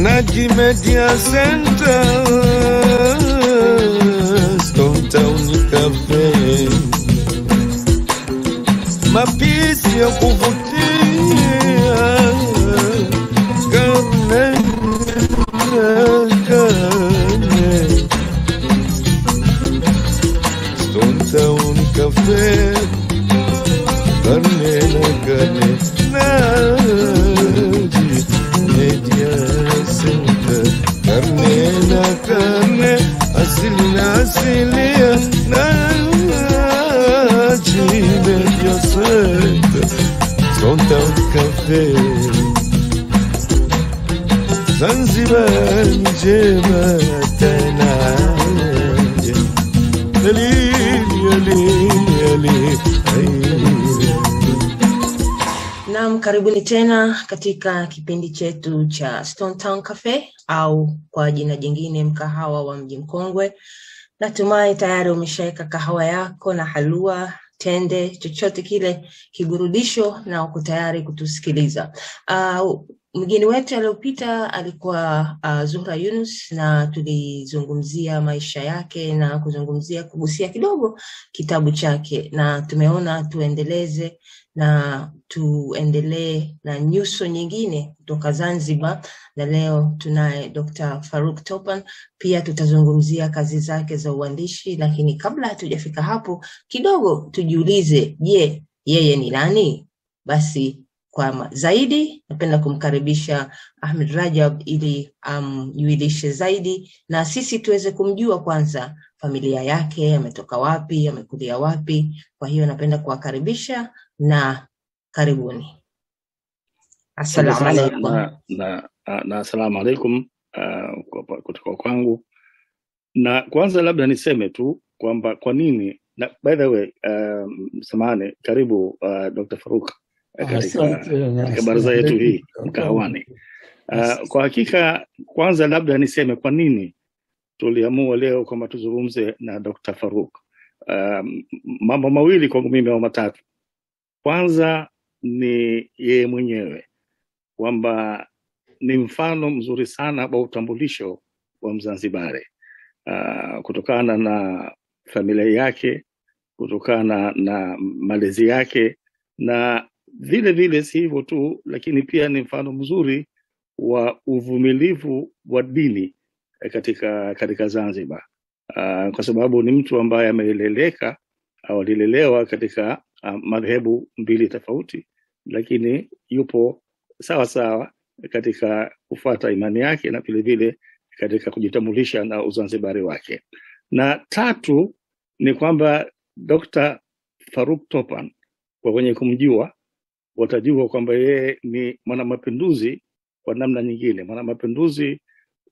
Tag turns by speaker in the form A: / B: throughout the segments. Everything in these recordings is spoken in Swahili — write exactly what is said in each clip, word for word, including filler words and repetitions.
A: Naji Media Center, Stone Town Cafe, mapishi ya kuvutia, karne karne, Stone Town Cafe, karne na karne, Naji Media Center, karne na karne, asili na asilia, Naji Media Center, Stone Town Cafe, Zanzibar njema tena, ali ali ali.
B: Naam, karibuni tena katika kipindi chetu cha Stone Town Cafe au kwa jina jingine mkahawa wa Mji Mkongwe. Natumai tayari umeshaweka kahawa yako na halua, tende, chochote kile kiburudisho na uko tayari kutusikiliza. Uh, mgeni wetu aliyopita alikuwa uh, Zuhra Yunus, na tulizungumzia maisha yake na kuzungumzia kugusia kidogo kitabu chake, na tumeona tuendeleze na tuendelee na nyuso nyingine kutoka Zanzibar, na leo tunaye Doctor Farouk Topan. Pia tutazungumzia kazi zake za uandishi, lakini kabla hatujafika hapo kidogo tujiulize, je, yeye ni nani? Basi kwa zaidi napenda kumkaribisha Ahmed Rajab ili amjulishe um, zaidi na sisi tuweze kumjua kwanza familia yake, ametoka wapi, amekulia wapi. Kwa hiyo napenda kuwakaribisha na karibuni. Assalamu alaykum.
C: Na, na, na assalamu alaykum uh, kutoka kwangu. Na kwanza labda niseme tu kwamba kwa nini, na by the way um, samahani, karibu uh, Doctor Farouk katika, katika baraza yetu hii mkahawani. Uh, kwa hakika kwanza labda niseme kwa nini tuliamua leo kwamba tuzungumze na Doctor Farouk. Um, mambo mawili kwangu mimi au matatu. Kwanza ni yeye mwenyewe, kwamba ni mfano mzuri sana wa utambulisho wa Mzanzibari, uh, kutokana na familia yake, kutokana na malezi yake, na vile vile si hivyo tu, lakini pia ni mfano mzuri wa uvumilivu wa dini katika katika Zanzibar, uh, kwa sababu ni mtu ambaye ameleleka au alilelewa katika uh, madhehebu mbili tofauti, lakini yupo sawa sawa katika kufuata imani yake na vile vile katika kujitambulisha na Uzanzibari wake. Na tatu ni kwamba Doctor Farouk Topan, kwa wenye kumjua watajua kwamba yeye ni mwanamapinduzi kwa namna nyingine, mwanamapinduzi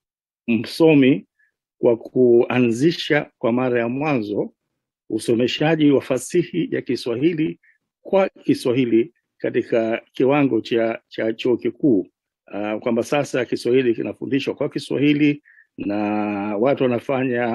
C: msomi kwa kuanzisha kwa mara ya mwanzo usomeshaji wa fasihi ya Kiswahili kwa Kiswahili katika kiwango cha cha chuo kikuu, uh, kwamba sasa Kiswahili kinafundishwa kwa Kiswahili na watu wanafanya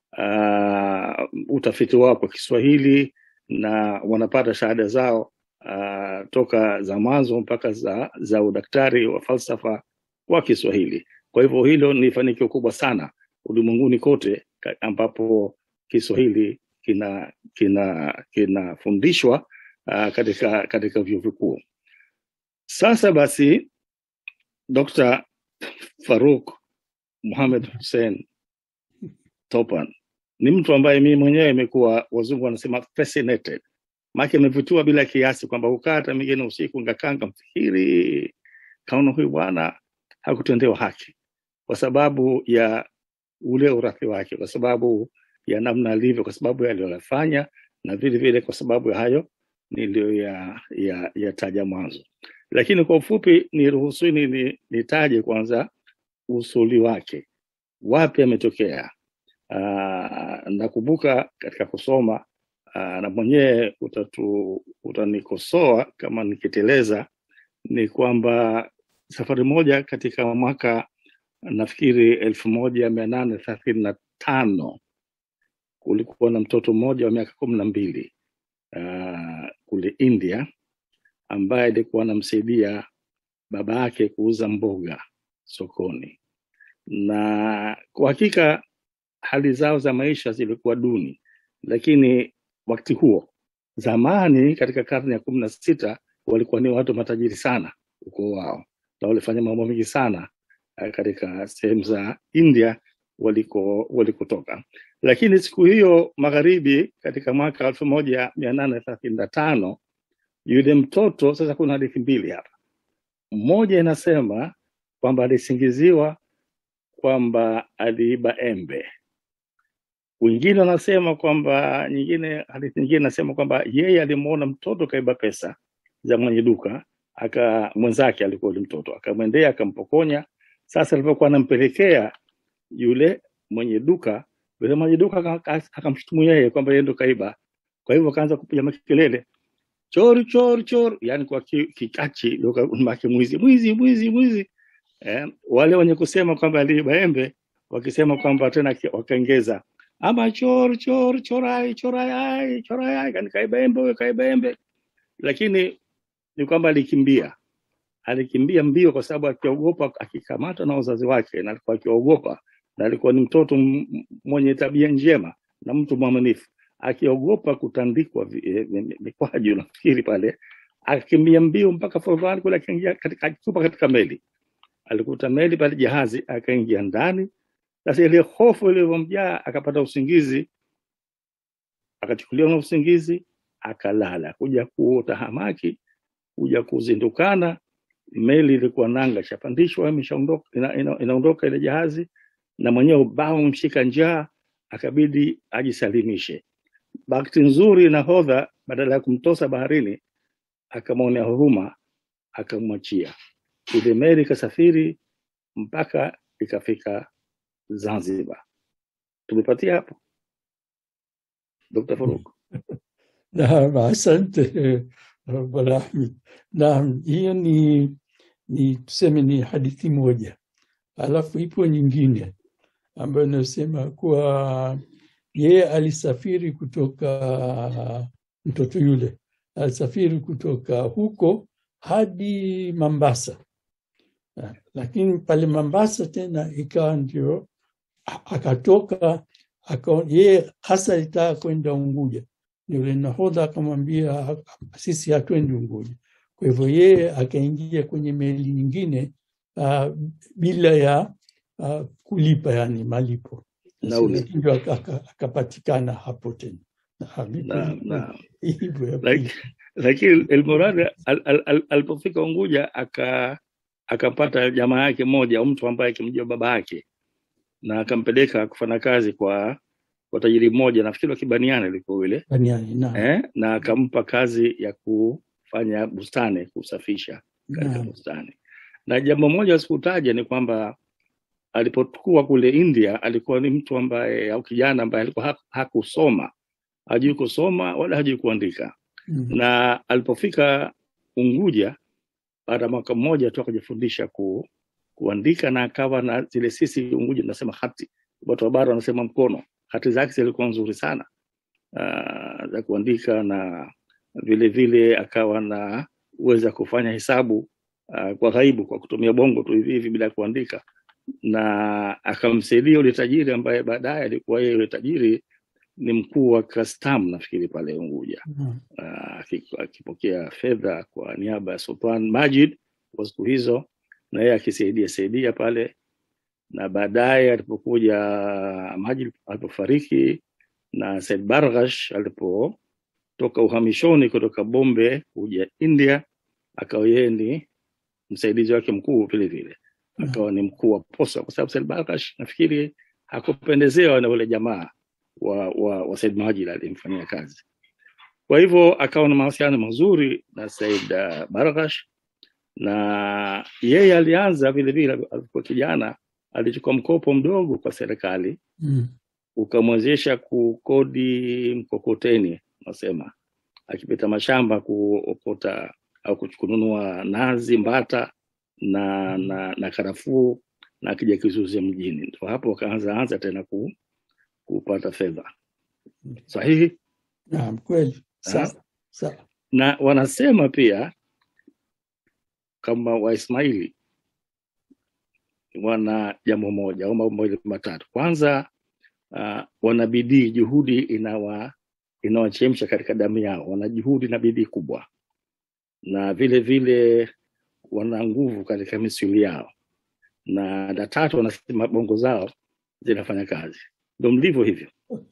C: uh, utafiti wao kwa Kiswahili na wanapata shahada zao uh, toka za mwanzo mpaka za za udaktari wa falsafa kwa Kiswahili. Kwa hivyo hilo ni fanikio kubwa sana ulimwenguni kote ambapo Kiswahili kina kina kinafundishwa uh, katika katika vyuo vikuu. Sasa basi Doctor Farouk Mohamed Hussein Topan ni mtu ambaye mimi mwenyewe imekuwa wazungu wanasema fascinated. Maki amevutiwa bila kiasi, kwamba ukata mingine usiku ngakanga mfikiri kaona huyu bwana hakutendewa haki kwa sababu ya ule urathi wake, kwa sababu ya namna alivyo, kwa sababu ya aliyofanya, na vile vile kwa sababu ya hayo nilio ya ya ya taja mwanzo. Lakini kwa ufupi niruhusuni ni nitaje kwanza usuli wake, wapi ametokea. Nakumbuka katika kusoma, aa, na mwenyewe utatu utanikosoa kama nikiteleza, ni kwamba safari moja katika mwaka nafikiri elfu moja mia nane thelathini na tano kulikuwa na mtoto mmoja wa miaka kumi na mbili uh, kule India, ambaye alikuwa anamsaidia baba yake kuuza mboga sokoni. na kwa hakika hali zao za maisha zilikuwa duni, lakini wakati huo zamani katika karne ya kumi na sita walikuwa ni watu matajiri sana ukoo wao, na walifanya mambo mengi sana katika sehemu za India waliko walikotoka. Lakini siku hiyo magharibi, katika mwaka elfu moja mia nane thelathini na tano, yule mtoto, sasa kuna hadithi mbili hapa. Mmoja inasema kwamba alisingiziwa kwamba aliiba embe. Wengine wanasema kwamba nyingine hadithi nyingine inasema kwamba yeye alimuona mtoto kaiba pesa za mwenye duka, aka mwenzake alikuwa yule mtoto, akamwendea akampokonya. Sasa alipokuwa anampelekea yule mwenye duka, yule mwenye duka akamshutumu yeye kwamba yeye ndo kaiba. Kwa hivyo akaanza kupiga makelele, chori chori chori, yani kwa kikachi doka umake mwizi mwizi mwizi mwizi. Eh, wale wenye kusema kwamba aliiba embe wakisema kwamba tena wakaongeza, ama chor chor chorai chorai chorai, yani kaiba embe kaiba embe. Lakini ni kwamba alikimbia alikimbia mbio kwa sababu akiogopa akikamata na wazazi wake, na alikuwa akiogopa, na alikuwa ni mtoto mwenye tabia njema na mtu mwaminifu, akiogopa kutandikwa mikwaju nafikiri pale, akimbia mbio mpaka Forodhani kule, akaingia katika akitupa katika meli. Alikuta meli pale jahazi, akaingia ndani. Sasa ile hofu iliyomjaa, akapata usingizi, akachukuliwa na usingizi, akalala. Kuja kuota hamaki, kuja kuzindukana, meli ilikuwa nanga chapandishwa, imeshaondoka, ina, ina, inaondoka ile jahazi, na mwenyewe bao mshika njaa, akabidi ajisalimishe. Bahati nzuri nahodha badala ya kumtosa baharini akamwonea huruma, akamwachia. Ile meli ikasafiri mpaka ikafika Zanzibar. Tumepatia hapo Dokta Faruk?
D: Naam, asante Bwana Ahmed. Naam, hiyo ni ni tuseme ni hadithi moja. Alafu ipo nyingine ambayo inasema kuwa yeye alisafiri kutoka, mtoto yule alisafiri kutoka huko hadi Mombasa. Lakini pale Mombasa tena ikawa ndio akatoka, aka yeye hasa alitaka kwenda Unguja. Yule nahodha akamwambia sisi hatuendi Unguja. Kwa hivyo yeye akaingia kwenye meli nyingine uh, bila ya uh, kulipa, yani malipo. Ndio akapatikana hapo tena.
C: Na na lakini Elmurad alipofika Unguja aka akapata jamaa yake moja, mtu ambaye akimjua baba yake, na akampeleka kufanya kazi kwa kwa tajiri mmoja, nafikiri Kibaniani ilikuwa ile
D: Baniani, na
C: eh na akampa kazi ya kufanya bustani, kusafisha katika bustani. Na jambo moja sikutaja ni kwamba alipokuwa kule India alikuwa ni mtu ambaye, au kijana ambaye alikuwa hakusoma, hajui kusoma wala hajui kuandika. Mm -hmm. Na alipofika Unguja baada mwaka mmoja tu akajifundisha ku, kuandika, na akawa na zile, sisi Unguja tunasema hati, watu wa bara wanasema mkono. Hati zake zilikuwa nzuri sana uh, za kuandika, na vile vile akawa na uweza kufanya hesabu uh, kwa ghaibu kwa kutumia bongo tu hivi hivi bila kuandika. Na akamsaidia yule tajiri ambaye baadaye alikuwa yeye yule tajiri ni mkuu wa custom nafikiri pale Unguja. Mm -hmm. uh, akipokea fedha kwa niaba ya Sultan Majid kwa siku hizo, na yeye akisaidia saidia pale. Na baadaye alipokuja Majid alipofariki, na Said Barghash alipotoka uhamishoni kutoka Bombay kuja India, akawa yeye ni msaidizi wake mkuu vile vile. Akawa ni mkuu wa posta, kwa sababu Said Barghash nafikiri hakupendezewa na wale jamaa wa wa, wa Said Majid alimfanyia kazi. Kwa hivyo akawa na mahusiano mazuri na Said uh, Barghash, na yeye alianza vile vile alikuwa kijana, alichukua mkopo mdogo kwa serikali. Mm. Ukamwezesha kukodi mkokoteni, nasema akipita mashamba kuokota au kununua nazi, mbata na na, na karafuu, na akija kizuzi mjini. Ndio hapo akaanza anza tena ku, kupata fedha. Sahihi?
D: Naam, kweli. Sawa. Sawa.
C: Na wanasema pia kama Waismaili wana jambo moja au mambo mawili matatu. Kwanza uh, wana bidii, juhudi inawa inawachemsha katika damu yao, wana juhudi na bidii kubwa, na vile vile wana nguvu katika misuli yao, na la tatu wanasema bongo zao zinafanya kazi. Ndio mlivyo hivyo.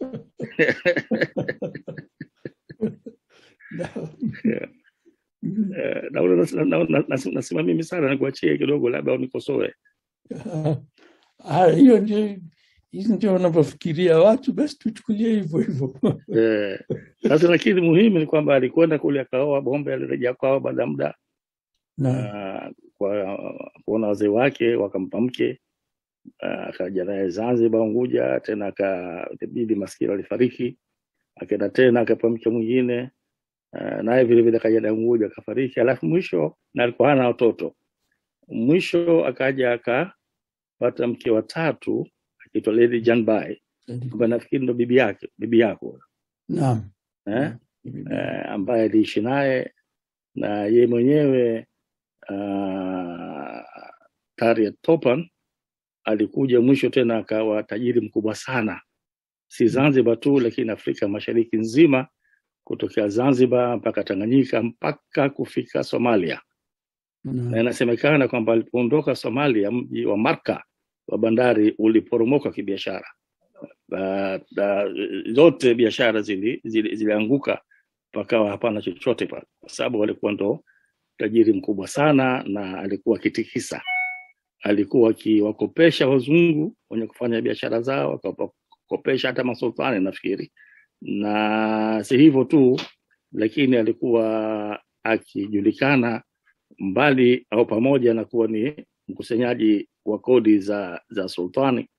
C: Nasema mimi sana nikuachie kidogo, labda unikosoe.
D: Ah, hiyo ndio hizo ndio wanavyofikiria watu, basi tuchukulie hivyo hivyo.
C: Eh, sasa lakini muhimu ni kwamba alikwenda kule akaoa Bombe, alirejea kwao baada ya muda na kwa kuona wazee wake wakampa mke, akaja naye Zanzibar Unguja, tena akabidi maskini alifariki, akaenda tena akapa mke mwingine, naye vile vile akaja na Unguja akafariki, alafu mwisho na alikuwa hana watoto, mwisho akaja akapata mke wa tatu akiitwa Lady Janbai, ambaye nafikiri ndo bibi yake bibi yako.
D: Naam.
C: Eh? Eh, ambaye aliishi naye na yeye mwenyewe uh, Harriet Tubman alikuja mwisho tena akawa tajiri mkubwa sana, si Zanzibar tu lakini Afrika Mashariki nzima, kutokea Zanzibar mpaka Tanganyika mpaka kufika Somalia. Mm. Na inasemekana kwamba alipoondoka Somalia, mji wa Marka wa bandari uliporomoka kibiashara. Ba, zote biashara zili zilianguka zili pakawa hapana chochote pale, kwa sababu alikuwa ndo tajiri mkubwa sana, na alikuwa kitikisa, alikuwa akiwakopesha wazungu wenye kufanya biashara zao, akawakopesha hata masultani nafikiri, na si hivyo tu, lakini alikuwa akijulikana mbali au pamoja na kuwa ni mkusanyaji wa kodi za za sultani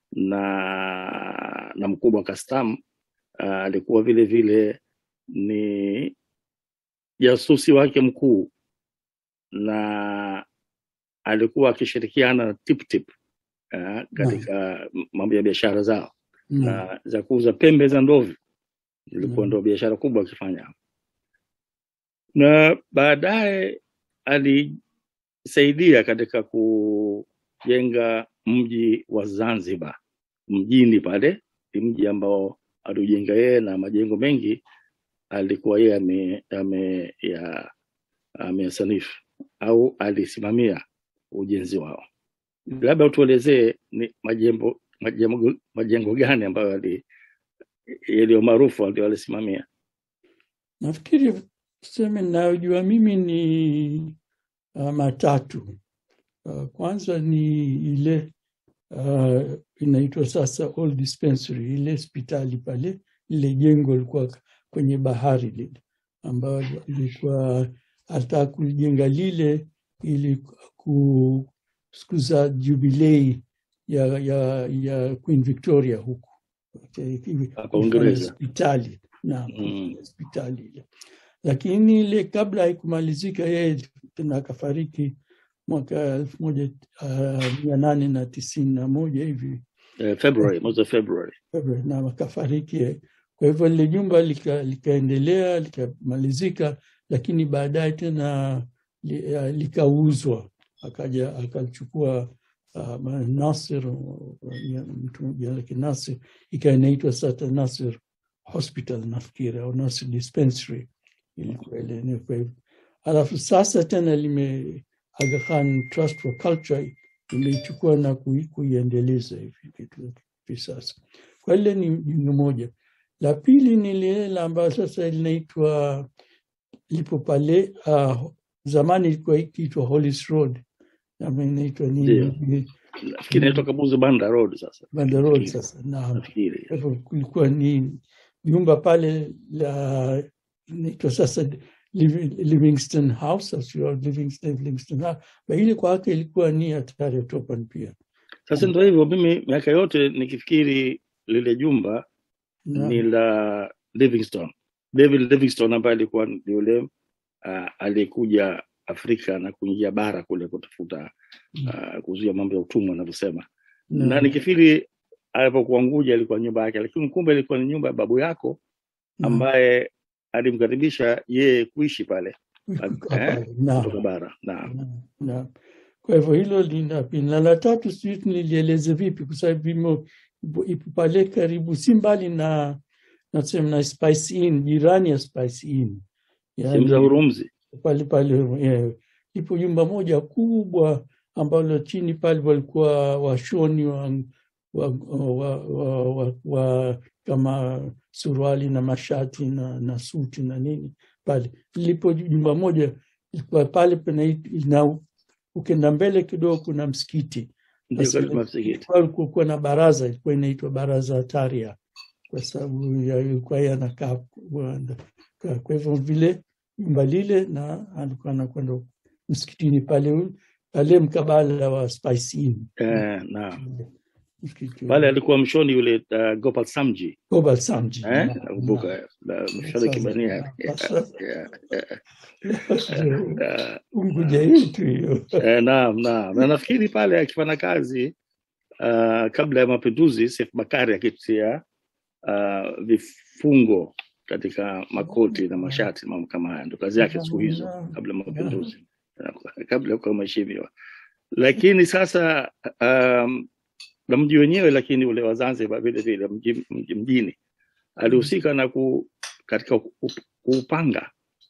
C: na na mkubwa custom, uh, alikuwa vile vile ni jasusi wake mkuu, na alikuwa akishirikiana na Tip Tip uh, katika mm. mambo ya biashara zao mm. na za kuuza pembe za ndovu, ilikuwa mm. ndo biashara kubwa akifanya. Na baadaye alisaidia katika kujenga mji wa Zanzibar mjini pale, mji ambao alijenga yeye, na majengo mengi alikuwa yeye ame ame ya amesanifu au alisimamia ujenzi wao. Labda utuelezee ni majengo majengo majengo gani ambayo ali yale maarufu ndio alisimamia?
D: Nafikiri sema ninayojua mimi ni uh, matatu. Uh, kwanza ni ile uh, inaitwa sasa Old Dispensary, ile hospitali pale, ile jengo lilikuwa kwenye bahari lile, ambayo ilikuwa hata kujenga lile ili kusikiza jubilei ya ya ya Queen Victoria huku. Okay,
C: hapa Uingereza.
D: Hospitali na hospitali ile. Lakini ile kabla haikumalizika yeye tena akafariki mwaka elfu moja mia nane na tisini na moja hivi.
C: Uh, February, mwezi wa February.
D: February na akafariki. Kwa hivyo ile jumba lika, likaendelea likamalizika, lakini baadaye tena likauzwa, akaja akachukua uh, Nasir, mtu mmoja Nasir, ikaitwa sasa Nasir Hospital nafikiri, au Nasir Dispensary ilikuwa ile ni. Kwa hivyo alafu sasa tena lime Aga Khan Trust for Culture imechukua na kuiendeleza hivi vitu sasa. Kwa ile ni jengo moja. La pili ni lile ambalo sasa linaitwa lipo pale, uh, zamani ilikuwa ikiitwa Hollis Road, na inaitwa nini?
C: Nafikiri inaitwa Kabuzi Banda Road sasa.
D: Banda Road sasa. Na hapo kulikuwa ni nyumba pale la inaitwa sasa Livingston House, au Livingston Livingston House. Na ile kwa yake ilikuwa ni Harriet Tubman pia.
C: Sasa ndio hivyo, mimi miaka yote nikifikiri lile jumba no. ni la Livingstone. David Livingstone ambaye alikuwa yule uh, alikuja Afrika na kuingia bara kule kutafuta uh, kuzuia mambo ya utumwa wanavyosema. No. Na nikifikiri alipokuwa Unguja alikuwa nyumba yake, lakini kumbe ilikuwa ni nyumba ya babu yako ambaye no. alimkaribisha yeye kuishi pale kutoka bara. Naam.
D: Na Kwa hivyo hilo lina pili. Na la tatu sijui nilieleze vipi, kwa sababu imo ipo pale karibu, si mbali na nasema na Spice Inn, jirani ya Spice Inn.
C: Sehemu za Hurumzi.
D: Pale pale yeah. Ipo nyumba moja kubwa ambalo chini pale walikuwa washoni wa, wa, wa, wa, wa, wa kama suruali na mashati na, na suti na nini pale. Lipo nyumba moja ilikuwa pale na ukenda mbele kidogo kuna msikiti. Kulikuwa na baraza, ilikuwa inaitwa Baraza Taria kwa sababu ya ilikuwa yanakaa. Kwa hivyo vile nyumba lile na alikuwa anakwenda msikitini pale pale mkabala wa Spice Inn.
C: Eh, naam. Pale alikuwa mshoni yule uh, Gopal Samji.
D: Gopal Samji.
C: Eh, nakumbuka mshoni Kibania.
D: Unguja yetu hiyo.
C: Eh, naam, naam. Na nafikiri pale akifanya kazi uh, kabla ya mapinduzi Seif Bakari akitia uh, vifungo katika makoti na mashati mambo kama haya, ndo kazi yake siku hizo kabla mapinduzi, kabla kwa mheshimiwa. Lakini sasa um, na mji wenyewe, lakini ule wa Zanzibar vile vile mji, mjini alihusika na ku, katika kupanga.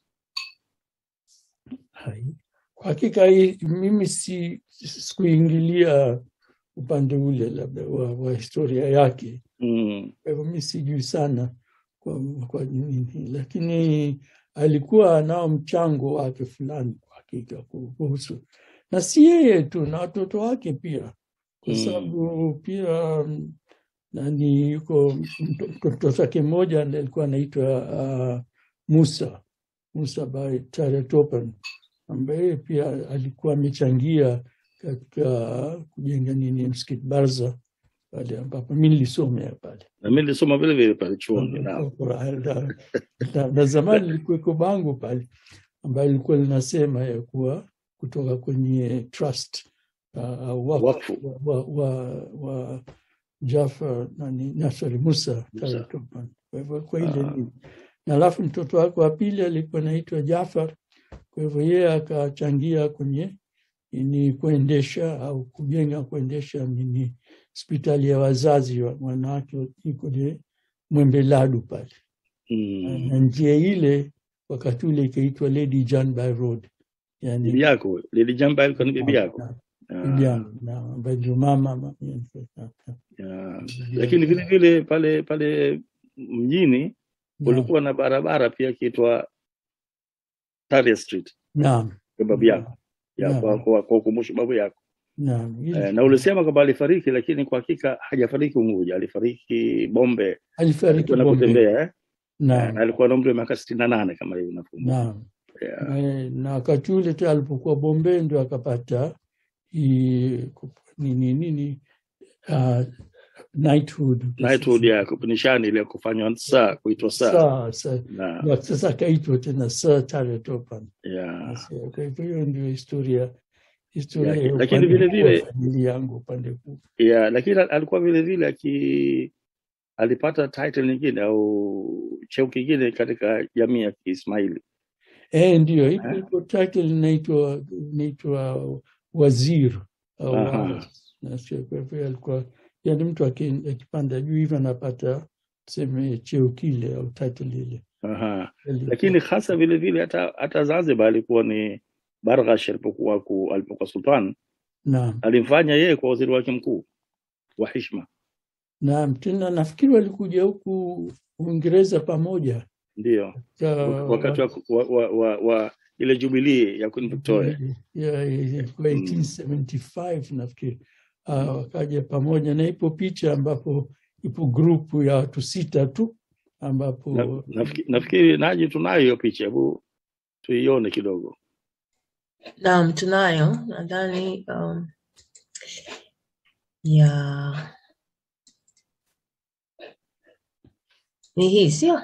D: Kwa hakika mimi si sikuingilia upande ule labda wa, wa historia yake.
C: Mm.
D: Kwa hivyo mimi sijui sana kwa, kwa nini, lakini alikuwa nao mchango wake fulani kwa hakika kuhusu, na si yeye tu na watoto wake pia, kwa sababu pia nani yuko mtoto wake mmoja alikuwa anaitwa uh, Musa Musa by Taretopan, ambaye pia alikuwa amechangia katika kujenga nini msikiti Barza pale ambapo mimi nilisomea pale.
C: Na mimi nilisoma vile vile pale chuoni
D: na. Na zamani ilikuwa bango pale ambayo ilikuwa linasema ya kuwa kutoka kwenye trust uh, wakfu wa, wa, wa Jafar nani Nasri Musa Taretopan. Kwa hivyo kwa ile ni na alafu mtoto wake wa pili alikuwa anaitwa Jafar. Kwa hivyo yeye akachangia kwenye ni kuendesha au kujenga kuendesha nini hospitali ya wazazi wa wanawake iko ni Mwembeladu pale.
C: Mm.
D: Na njia ile wakati ule ikaitwa Lady Janbai Road.
C: Yani bibi yako Lady Janbai alikuwa ni bibi yako.
D: Bibi yangu na ndio mama mama.
C: Yeah. Lakini vile vile pale pale mjini kulikuwa na barabara pia kiitwa Taria Street.
D: Naam.
C: Kwa babu yako. Ya kwa kwa kukumbusha babu yako.
D: Naam.
C: Eh, na ulisema kwamba alifariki, lakini kwa hakika hajafariki Unguja, alifariki Bombe.
D: Alifariki Bombe.
C: Kutembea eh?
D: Naam.
C: Na alikuwa na umri wa miaka sitini na nane kama hivi nakumbuka.
D: Naam.
C: Yeah.
D: Na wakati ule tu alipokuwa Bombe ndio akapata nini nini uh, knighthood.
C: Knighthood ya kupinishani ile kufanywa saa kuitwa saa.
D: Saa na sasa kaitwa tena Sir Taretopan.
C: Yeah.
D: Kwa hivyo ndio historia historia
C: yeah, lakini vile vile
D: familia yangu upande huu.
C: Yeah, lakini alikuwa vile vile aki alipata title nyingine au cheo kingine katika jamii ya Ismaili.
D: Eh, ndio ipo ipo title inaitwa inaitwa waziri au na sio kwa hivyo alikuwa yani mtu akipanda juu hivyo anapata tuseme cheo kile au title ile.
C: Aha. Lakini hasa vile vile hata hata Zanzibar alikuwa ni Barghash alipokuwa ku alipokuwa sultan.
D: Naam.
C: Alimfanya yeye kwa waziri wake mkuu wa heshima.
D: Naam, tena nafikiri walikuja huku Uingereza pamoja.
C: Ndio. Wakati wa, wa, wa, wa, wa ile jubilee ya Queen Victoria.
D: Yeah, ilikuwa eighteen seventy-five nafikiri. Uh, wakaja pamoja na ipo picha ambapo ipo grupu ya watu sita tu ambapo
C: na, nafikiri, nafikiri naji tunayo hiyo picha, hebu tuione kidogo.
B: Naam, tunayo nadhani um, ya ni hii sio?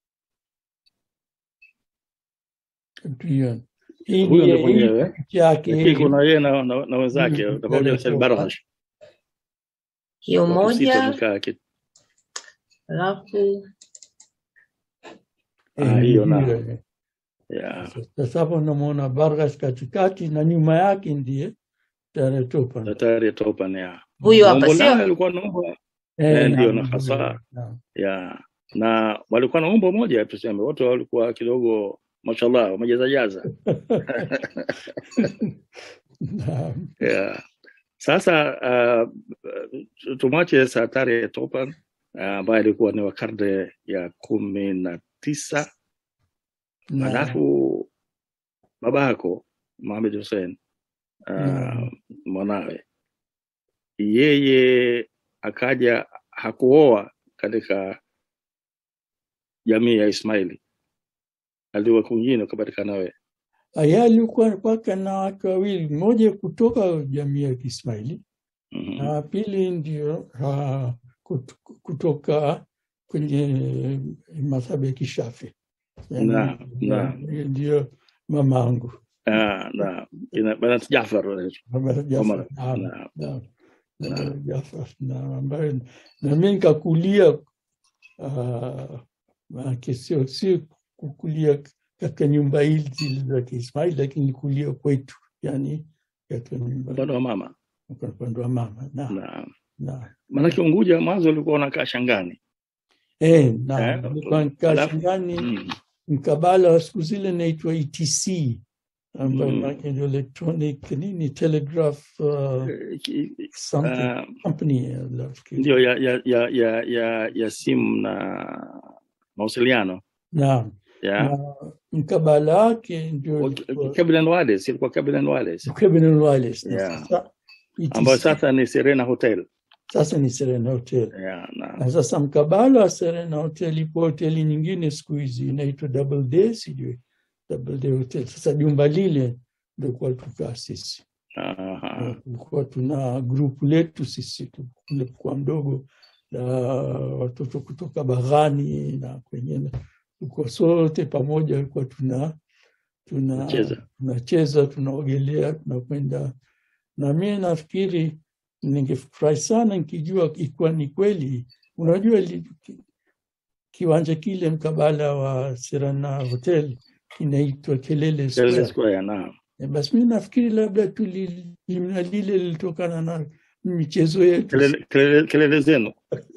D: Tuione.
C: Hii ndio mwenyewe yake kuna yeye na na, na wenzake pamoja na Said Barghash.
B: Hiyo moja alafu
C: ah hiyo na
D: yeah. Sasa hapo unamuona Barghash katikati na nyuma yake ndiye Daktari Topan.
C: Daktari Topan ya.
B: Huyu hapa
C: Naombo
B: sio?
C: naye alikuwa naomba
D: Eh,
C: eh, ndio
D: naam,
C: na hasa
D: naam.
C: ya na walikuwa na umbo moja tuseme, wote walikuwa kidogo mashallah wamejaza jaza.
D: Naam.
C: Yeah. Sasa uh, tumwache Daktari Topan ambaye uh, alikuwa ni wa karne ya kumi na tisa.
D: Naam.
C: Alafu babako Mohamed Hussein uh,
D: Naam.
C: mwanawe yeye akaja hakuoa katika jamii ya Ismaili, aliwa kwingine ukapatikana wewe.
D: Aya alikuwa mpaka na watu wawili, mmoja kutoka jamii ya Kismaili
C: Mhm.
D: na pili ndio uh, kut, kutoka kwenye madhhabu ya Kishafi.
C: Naam, naam.
D: Ndio mamangu.
C: Ah, na ina bana Jafar wale.
D: Baba Jafar.
C: Omar.
D: Naam.
C: Naam.
D: Naam. Baba Jafar. Na ambaye na mimi nikakulia uh, maana sio sio kukulia katika nyumba hizi za Kismaili, lakini nikulia kwetu, yani katika nyumba
C: Bado wa mama.
D: kwa upande wa mama. Na
C: Naam.
D: na
C: Maana Unguja mwanzo ulikuwa unakaa Shangani.
D: eh na
C: Eh,
D: nilikuwa
C: alafu-
D: Shangani
C: Mm.
D: mkabala wa siku zile naitwa E T C ambayo
C: Mm.
D: maana ndio electronic nini telegraph uh,
C: Eh, ki-
D: something
C: ah,
D: company uh, nafikiri.
C: ndio ya ya ya ya ya, ya simu na mawasiliano
D: Naam.
C: ya
D: Na mkabala wake ndio ilikuwa
C: Cable and Wireless, ilikuwa Cable and Wireless
D: Cable and Wireless. Na
C: Yeah.
D: sasa E T C
C: ambayo sasa ni Serena Hotel.
D: sasa ni Serena Hotel.
C: Ya, na
D: Na sasa mkabala wa Serena Hotel ipo hoteli nyingine siku hizi inaitwa Double Day, sijui Double Day Hotel. Sasa jumba lile ndio kwa tukaa sisi.
C: aha.
D: Tulikuwa tuna grupu letu sisi tulikuwa mdogo na watoto kutoka Baghani na kwengine, tulikuwa sote pamoja, tulikuwa tuna tuna
C: Cheza.
D: tunacheza, tunaogelea, tunakwenda. Na mimi nafikiri ningefurahi sana nikijua ikiwa ni kweli. Unajua li, ki, kiwanja kile mkabala wa Serena Hotel inaitwa Kelele
C: Kelele
D: Square.
C: Square, naam.
D: E, basi mimi nafikiri labda tu li- jina lile lilitokana na michezo yetu
C: Kelele kelele, kelele zenu.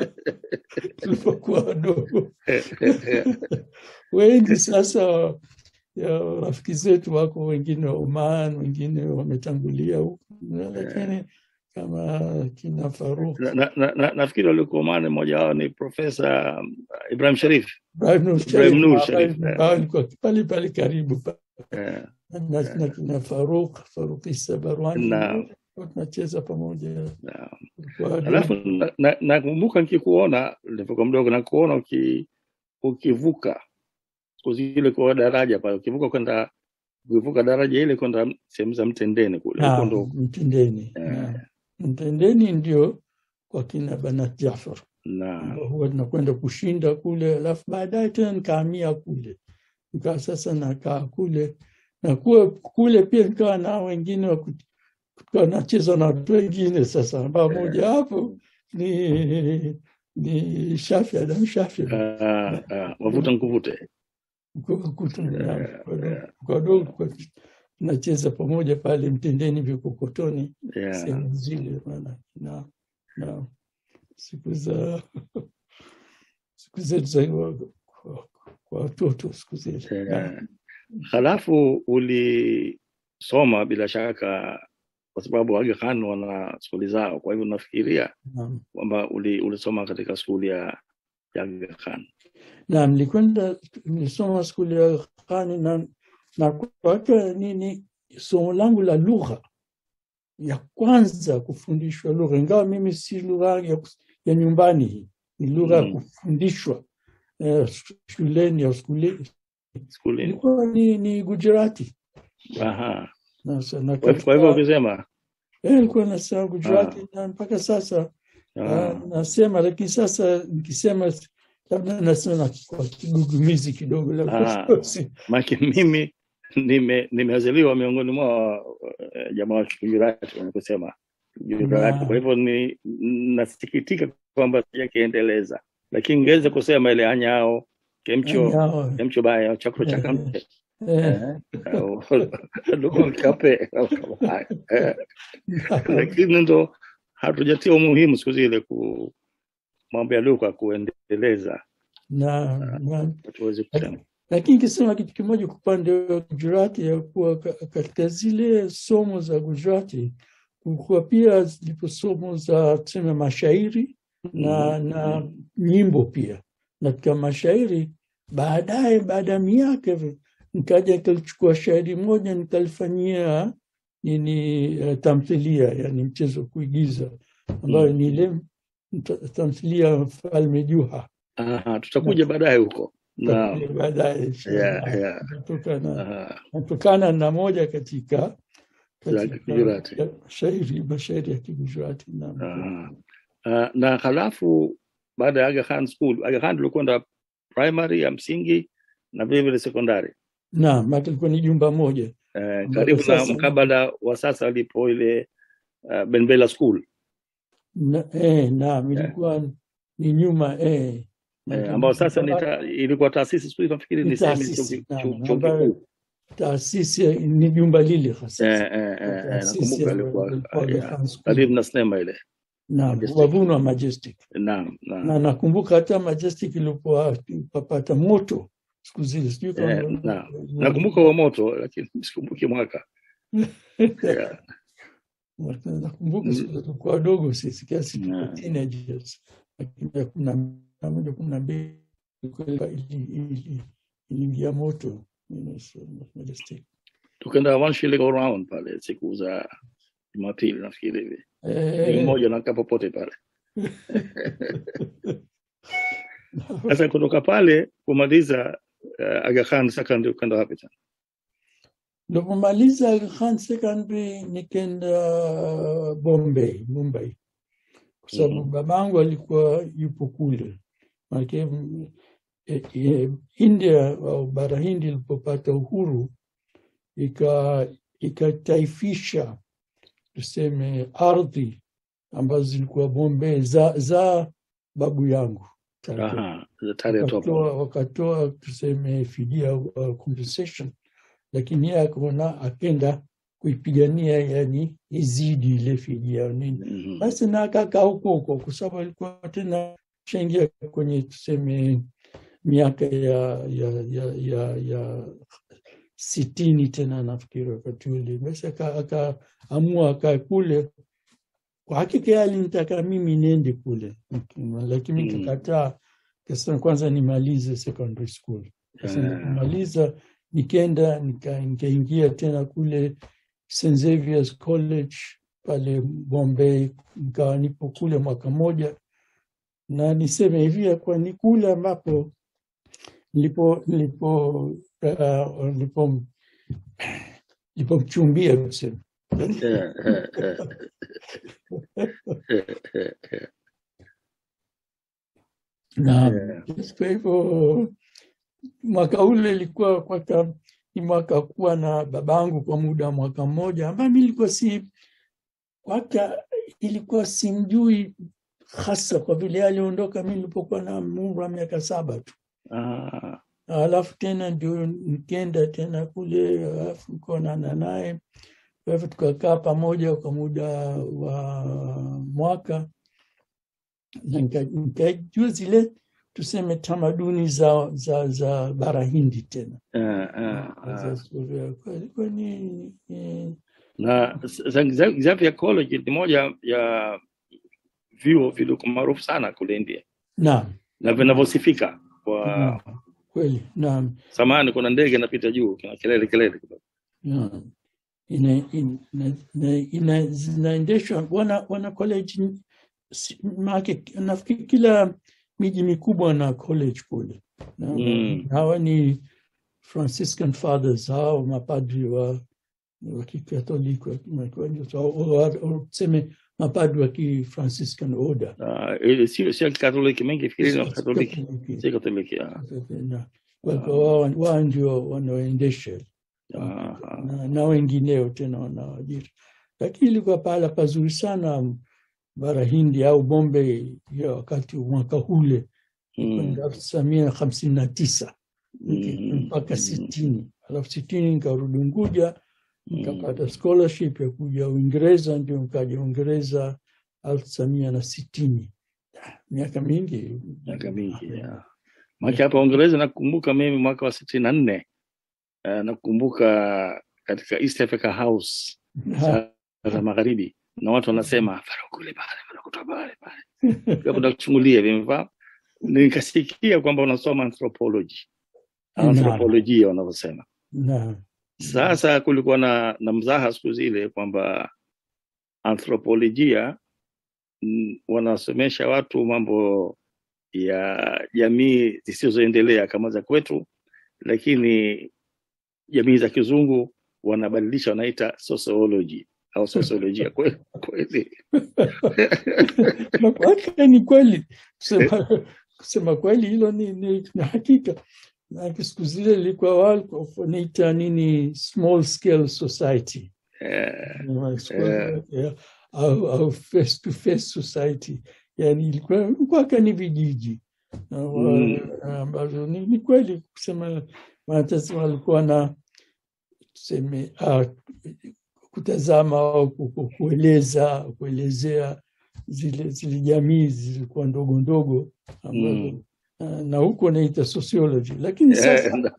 D: tulipokuwa wadogo. Wengi sasa ya rafiki zetu wako wengine wa Oman, wengine wametangulia huko, lakini kama kina Faruk
C: Na, na, na, na, nafikiri walikuwa maana mmoja wao ni Profesa um, Ibrahim Sharif.
D: Ibrahim Nur
C: Ibrahim Nur
D: Sharif,
C: Sharif,
D: ambao-
C: eh.
D: ambao alikuwa pale pale karibu pa-
C: Eh,
D: na na kina Faruk Faruk Issa Barwani,
C: Naam.
D: tunacheza pamoja.
C: naam.
D: Kwa
C: Alafu nakumbuka na, nakumbuka nikikuona nilipokuwa mdogo na kuona uki, ukivuka siku zile kwa daraja pale, ukivuka kwenda ukivuka daraja ile kwenda sehemu za Mtendeni kule. Huko
D: Naam,
C: ndo
D: Mtendeni.
C: Eh.
D: Naam. Mtendeni ndio kwa kina Banat Jafar.
C: na
D: Huwa tunakwenda kushinda kule, alafu baadaye tena nikahamia kule, nikawa sasa nakaa kule na kuwa kule pia nikawa na wengine wa kut- tukawa nacheza na watu wengine sasa, ambao moja hapo ni ni Shafi Adam Shafi
C: ah, ah, wavuta nkuvute.
D: kwadogo tunacheza pamoja pale Mtendeni Vikokotoni
C: Yeah.
D: sehemu zile bana, na na siku za siku zetu za kwa- kwa watoto siku zile.
C: Eh, Halafu ulisoma bila shaka kwa sababu Aga Khan wana skuli zao, kwa hivyo nafikiria
D: Naam.
C: kwamba uli, ulisoma katika skuli ya ya Aga Khan.
D: Naam, nilikwenda nilisoma skuli ya Khani na na kwa hiyo nini somo langu la lugha ya kwanza kufundishwa lugha, ingawa mimi si lugha ya, kus- ya nyumbani, hii ni lugha ya
C: Mm.
D: kufundishwa eh, shuleni au skuli,
C: Skuli.
D: ilikuwa ni, ni Gujarati.
C: Aha.
D: Na sana
C: Kwa hivyo- kwa hivyo ukisema
D: eh, nilikuwa nasema Gujarati na mpaka sasa
C: ah,
D: ah, nasema, lakini sasa nikisema labda nasema kwa kigugumizi kidogo, labda
C: Ah.
D: si-
C: maki mimi nime nimezaliwa miongoni mwa eh, jamaa wa Gujarati wanakusema Gujarati,
D: Naam.
C: kwa hivyo ni nasikitika kwamba sijakiendeleza, lakini ngeweza kusema ile anyao kemcho
D: Anyao.
C: kemcho baya chakula cha
D: Eh.
C: kamche Lugha kape lakini ndo hatujatia umuhimu siku zile ku mambo ya lugha kuendeleza
D: na na
C: tuweze kusema.
D: Lakini kisema kitu kimoja kwa upande wa Gujarati ya kuwa katika zile somo za Gujarati kulikuwa pia zipo somo za tuseme mashairi na na nyimbo pia. Na katika mashairi baadaye baada ya miaka nikaja nikachukua shairi moja nikalifanyia nini uh, tamthilia, yani mchezo kuigiza ambayo ni ile tamthilia Falme Juha.
C: Aha, tutakuja baadaye huko.
D: Na baadaye
C: yeah, yeah.
D: Kutokana kutokana na moja katika katika shairi mashairi ya Kigujarati na
C: uh, na halafu baada ya Aga Khan School, Aga Khan tulikwenda primary ya msingi na vile vile sekondari.
D: Na matilikuwa ni jumba moja.
C: Uh, karibu na mkabala wa sasa alipo ile uh, Benbela School.
D: Na eh na ilikuwa yeah. Ni nyuma eh
C: Eh, ambao sasa ni ta, ilikuwa taasisi siku nafikiri ni sema chuo kikuu.
D: Taasisi ni jumba lile hasa.
C: Eh eh eh nakumbuka ilikuwa karibu na sinema ile.
D: Naam, Wavunwa Majestic.
C: Naam, naam.
D: Na nakumbuka hata Majestic ilikuwa papata moto siku zile sijui kama
C: eh, naam. Nakumbuka wa moto lakini sikumbuki mwaka. Yeah.
D: Nakumbuka tulikuwa wadogo sisi kiasi teenagers. Lakini kuna moja kuna mbili iliingia moto Majestic.
C: Tukaenda one shilling around pale siku za Jumapili nafikiri hivi. Ni mmoja na kapopote pale. Sasa kutoka pale kumaliza uh, Aga Khan Secondary ukaenda wapi tena?
D: Ndio kumaliza Aga Khan Secondary nikaenda Bombay, Mumbai. Kwa sababu mm-hmm. babangu alikuwa yupo kule. Maana e, e, India au bara Hindi ilipopata uhuru ika ikataifisha tuseme ardhi ambazo zilikuwa Bombay za za babu yangu.
C: Aha,
D: wakatoa, wakatoa tuseme fidia uh, compensation, lakini yeye akaona akenda kuipigania yani izidi ile fidia nini. Mm-hmm. Basi na akakaa huko huko kwa sababu alikuwa tena shangia kwenye tuseme miaka ya ya ya ya, ya sitini tena nafikiri wakati ule. Basi akaamua akae kule. Kwa hakika alinitaka mimi niende kule, lakini nikakataa. Kasema kwanza nimalize secondary school. Sasa nimaliza nikaenda nikaingia tena kule Saint Xavier's College pale Bombay, nikawa nipo kule mwaka moja. Na niseme hivi kwa ni kule ambapo nilipo nilipo uh, nilipo nilipomchumbia kusema. Na kwa hivyo mwaka ule ilikuwa kwa ni mwaka kuwa na babangu kwa muda wa mwaka mmoja, ambaye nilikuwa si waka ilikuwa simjui hasa kwa vile aliondoka mimi nilipokuwa na umri wa miaka saba tu.
C: Ah.
D: Alafu tena ndio nikaenda tena kule, alafu nikaonana naye. Kwa hivyo tukakaa pamoja kwa muda wa mwaka. Na nikajua zile tuseme tamaduni za za za bara Hindi tena.
C: Ah ah. ah.
D: Kwa ni
C: na Xavier College ni moja ya vyuo vilivyo maarufu sana kule India.
D: Naam.
C: Na vinavyosifika kwa
D: kweli. Naam.
C: Samahani, kuna ndege inapita juu, kuna kelele kelele kidogo.
D: Naam. Ina ina ina zinaendeshwa wana wana college market, nafikiri kila miji mikubwa na college kule. Mm. Hawa ni Franciscan fathers, hao mapadri wa wa Kikatoliki au tuseme mapadri wa Ki-Franciscan order.
C: Ah, uh, sio sio Katoliki, mengi fikiri ni Katoliki. Sio Katoliki.
D: Wao wao ndio wanaoendesha. Ah, na, na wengineo tena wanaajiri. Lakini ilikuwa pala pazuri sana bara Hindi au Bombay ya wakati mwaka ule. Mm. elfu tisa mia hamsini na tisa mpaka sitini. Alafu sitini nikarudi Unguja, nikapata scholarship ya kuja Uingereza, ndio nikaja Uingereza elfu tisa mia na sitini. Miaka mingi.
C: Miaka mingi, ya. Mwaka hapa Uingereza nakumbuka mimi mwaka wa sitini na nne. Uh, nakumbuka katika East Africa House za Magharibi, na watu wanasema Faruku kule pale, Faruku pale pale. Kabla kuchungulia vimefaa, nikasikia kwamba unasoma anthropology. Anthropolojia wanavyosema.
D: Na
C: sasa kulikuwa na na mzaha siku zile kwamba anthropolojia wanasomesha watu mambo ya jamii zisizoendelea kama za kwetu, lakini jamii za kizungu wanabadilisha, wanaita sociology au sociolojia. Kweli kweli
D: na kwa ni kweli kusema kusema kweli hilo ni, ni, ni hakika. Na siku zile ilikuwa walikuwa wanaita nini small scale society,
C: yeah.
D: Yeah. Yeah. Au, au face to face society, yani ilikuwa kwa ni vijiji ambazo mm. ni, ni kweli kusema wanatazama walikuwa na tuseme uh, kutazama au kueleza kuelezea zile zile jamii zilikuwa ndogo ndogo ambazo mm. uh, na huko naita sociology, lakini sasa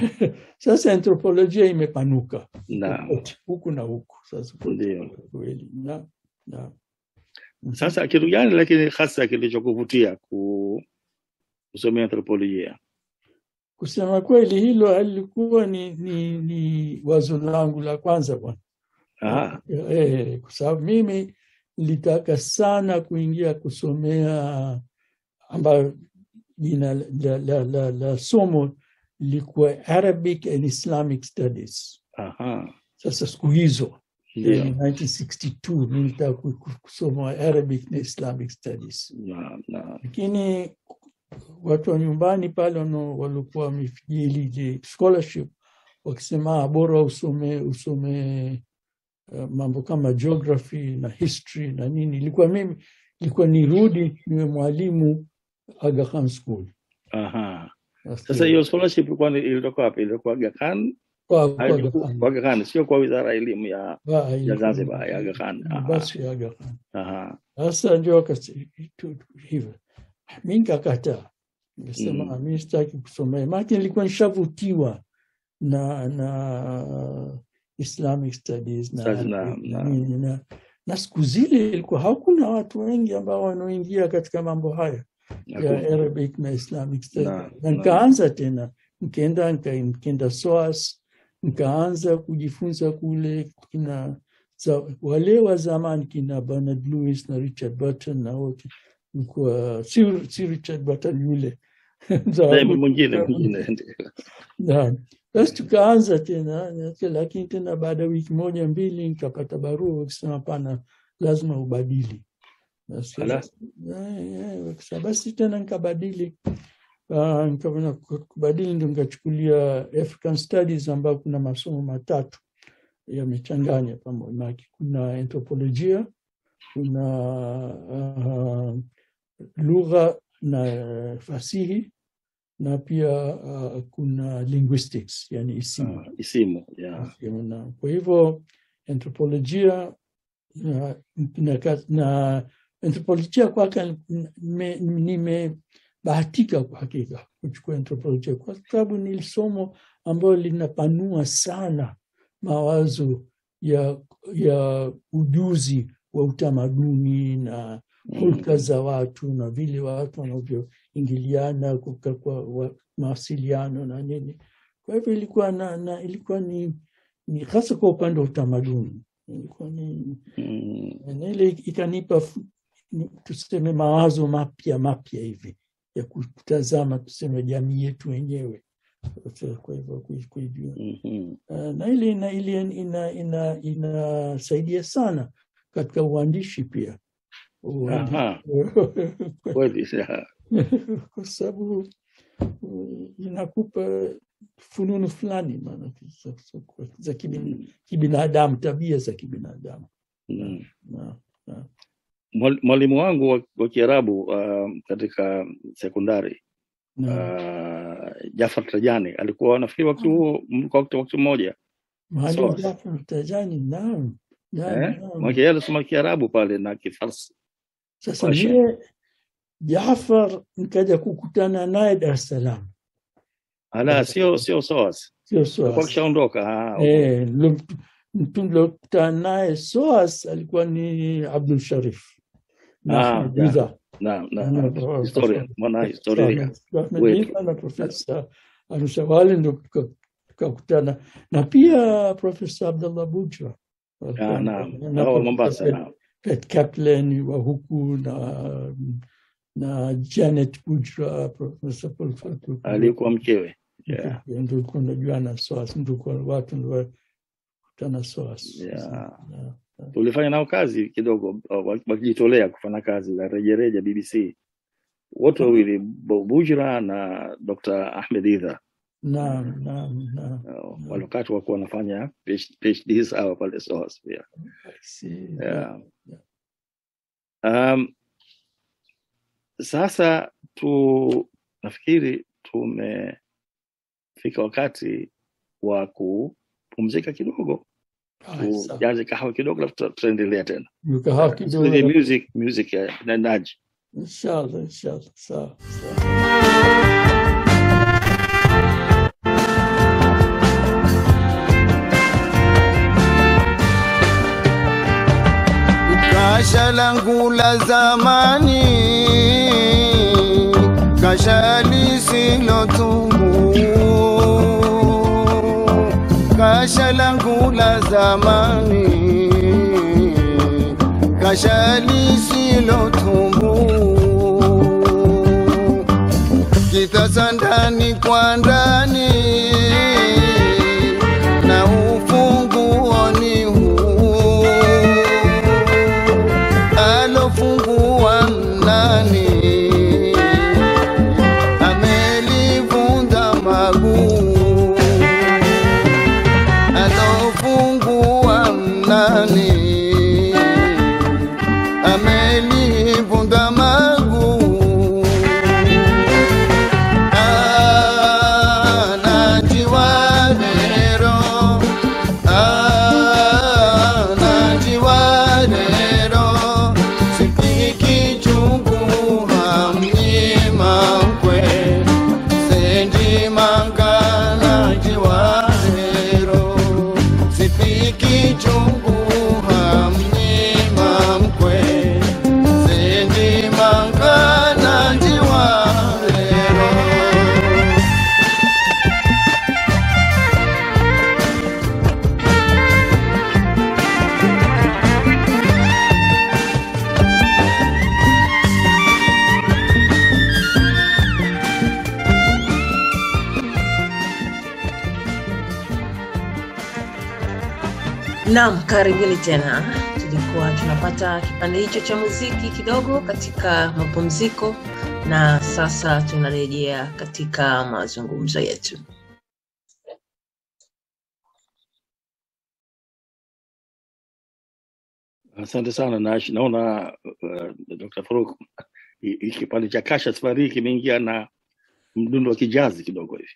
D: sasa anthropolojia imepanuka
C: na
D: huku na huku sasa
C: ndio
D: kweli. Na na
C: sasa kitu gani lakini hasa kilichokuvutia ku kusomea anthropolojia?
D: Kusema kweli hilo alikuwa ni ni, ni wazo langu la kwanza bwana.
C: Ah.
D: Eh, kwa sababu mimi nilitaka sana kuingia kusomea, ambayo jina la, la, la, la somo lilikuwa Arabic and Islamic Studies.
C: Aha.
D: Sasa siku hizo
C: Yeah.
D: in nineteen sixty-two nilitaka kusoma Arabic and Islamic Studies.
C: Na na
D: Lakini watu wa nyumbani pale walikuwa wamefijili scholarship wakisema bora usome usome uh, mambo kama geography na history na nini. Ilikuwa mimi ilikuwa nirudi niwe mwalimu Aga Khan School.
C: Aha. Sasa hiyo scholarship ilikuwa ilitoka wapi? Ilikuwa Aga Khan?
D: Kwa
C: kwa Aga Khan, sio kwa Wizara ya Elimu ya ya Zanzibar, ya Aga Khan.
D: Basi Aga Khan.
C: Aha.
D: Sasa ndio hivyo. Mimi nikakataa. Nikasema mm. mimi sitaki kusomea. Maana nilikuwa nishavutiwa na na Islamic Studies na
C: na, na.
D: na, na, na siku zile ilikuwa hakuna watu wengi ambao wanaoingia katika mambo haya ya Arabic na Islamic Studies. Na, na nikaanza tena nikaenda nikaenda S O A S, nikaanza kujifunza kule kina wale wa zamani kina Bernard Lewis na Richard Burton na wote. Kwa si, si Richard Burton yule
C: mwingine mwingine
D: na basi tukaanza tena, lakini tena baada ya wiki moja mbili nikapata barua wakisema pana lazima ubadili. Basi basi tena nikabadili, uh, nikabadili kubadili ndio nikachukulia African Studies ambayo kuna masomo matatu yamechanganya pamoja. Kuna anthropolojia, kuna uh, lugha na fasihi, na pia uh, kuna linguistics, yani isimu.
C: Uh, isimu, yeah.
D: Na kwa hivyo anthropolojia na, na, na anthropolojia kwa nimebahatika kwa hakika kuchukua anthropolojia kwa sababu ni somo ambalo linapanua sana mawazo ya ya ujuzi wa utamaduni na hulka za watu na vile watu wanavyoingiliana kwa mawasiliano na nini. Kwa hivyo ilikuwa na, na ilikuwa ni, ni hasa kwa upande wa utamaduni ilikuwa ni mm. ile ikanipa tuseme mawazo mapya mapya hivi ya kutazama tuseme jamii yetu wenyewe. Kwa hivyo kuijua mm-hmm. uh, na ile ina ile ina ina inasaidia sana katika uandishi pia.
C: Aha. Kweli sana.
D: Kwa sababu inakupa fununu fulani maana za kibinadamu, tabia za kibinadamu.
C: Mm.
D: Na, na.
C: Mwalimu wangu wa Kiarabu uh, katika sekondari uh, Jafar Tajani alikuwa nafikiri wakati huo mlikuwa wakati mmoja.
D: Maalim Jafar Tajani, naam. Naam,
C: Eh,
D: naam.
C: mwake yale soma Kiarabu pale na Kifarsi.
D: Sasa
C: Washa.
D: mie Jafar nikaja kukutana naye Dar es Salaam.
C: Ala, sio sio SOAS.
D: Sio
C: Alikuwa
D: SOAS.
C: kishaondoka. Ah, okay.
D: Eh, mtu nilokutana naye SOAS alikuwa ni Abdul Sharif. Na
C: Ah,
D: Ahmed
C: yeah.
D: Ridha.
C: Na
D: Na-
C: na historia, mwana historia.
D: Ahmed
C: wetu.
D: Ridha na Profesa Arusha wale ndo tuka- tukakutana. Na pia Profesa Abdullah Bujra.
C: Ah, naam.
D: Na
C: Hao
D: Profesa
C: Mombasa
D: Pet-
C: naam.
D: Pet Kaplan wa huku na na Janet Bujra, Profesa Paul Fatu.
C: Alikuwa mkewe. Yeah.
D: Ndio kuna juana SOAS, ndio kwa watu ndio kutana SOAS.
C: Yeah.
D: Yeah.
C: Tulifanya nao kazi kidogo, uh, wakijitolea kufanya kazi za rejereja B B C. Wote wawili, Bo- Bujra na Doctor Ahmed Ridha.
D: Naam, naam, naam.
C: Uh, wale wakati wakuwa wanafanya PhDs hao pale SOAS pia.
D: I see.
C: Yeah. Um, sasa tu nafikiri tumefika wakati wa kupumzika kidogo.
D: Ah, sawa.
C: Tujaze kahawa kidogo alafu tutaendelea tena.
D: Yukahaa
C: Tusikize
D: kidogo.
C: music music ya na Naji.
D: Inshallah, inshallah. Sawa, sawa.
A: Kasha langu la zamani, kasha lisilotubu. Kasha langu la zamani, kasha lisilotubu. Kitasa ndani kwa ndani, na ufunguo ni huu. Alofungua nani, amelivunja maguu. Alofungua nani, amelivunja maguu. Ah, najiwadero, ah, najiwadero. Sipiki chungu hamnyima mkwe, sendi manga najiwadero. Sipiki chungu hamnyima mkwe, sendi manga najiwadero.
B: Naam, karibuni tena. Tulikuwa tunapata kipande hicho cha muziki kidogo katika mapumziko, na sasa tunarejea katika mazungumzo yetu.
C: Asante sana Nash. Naona uh, Doctor Faruk hii kipande cha Kasha safari hii kimeingia na mdundo wa kijazi kidogo hivi.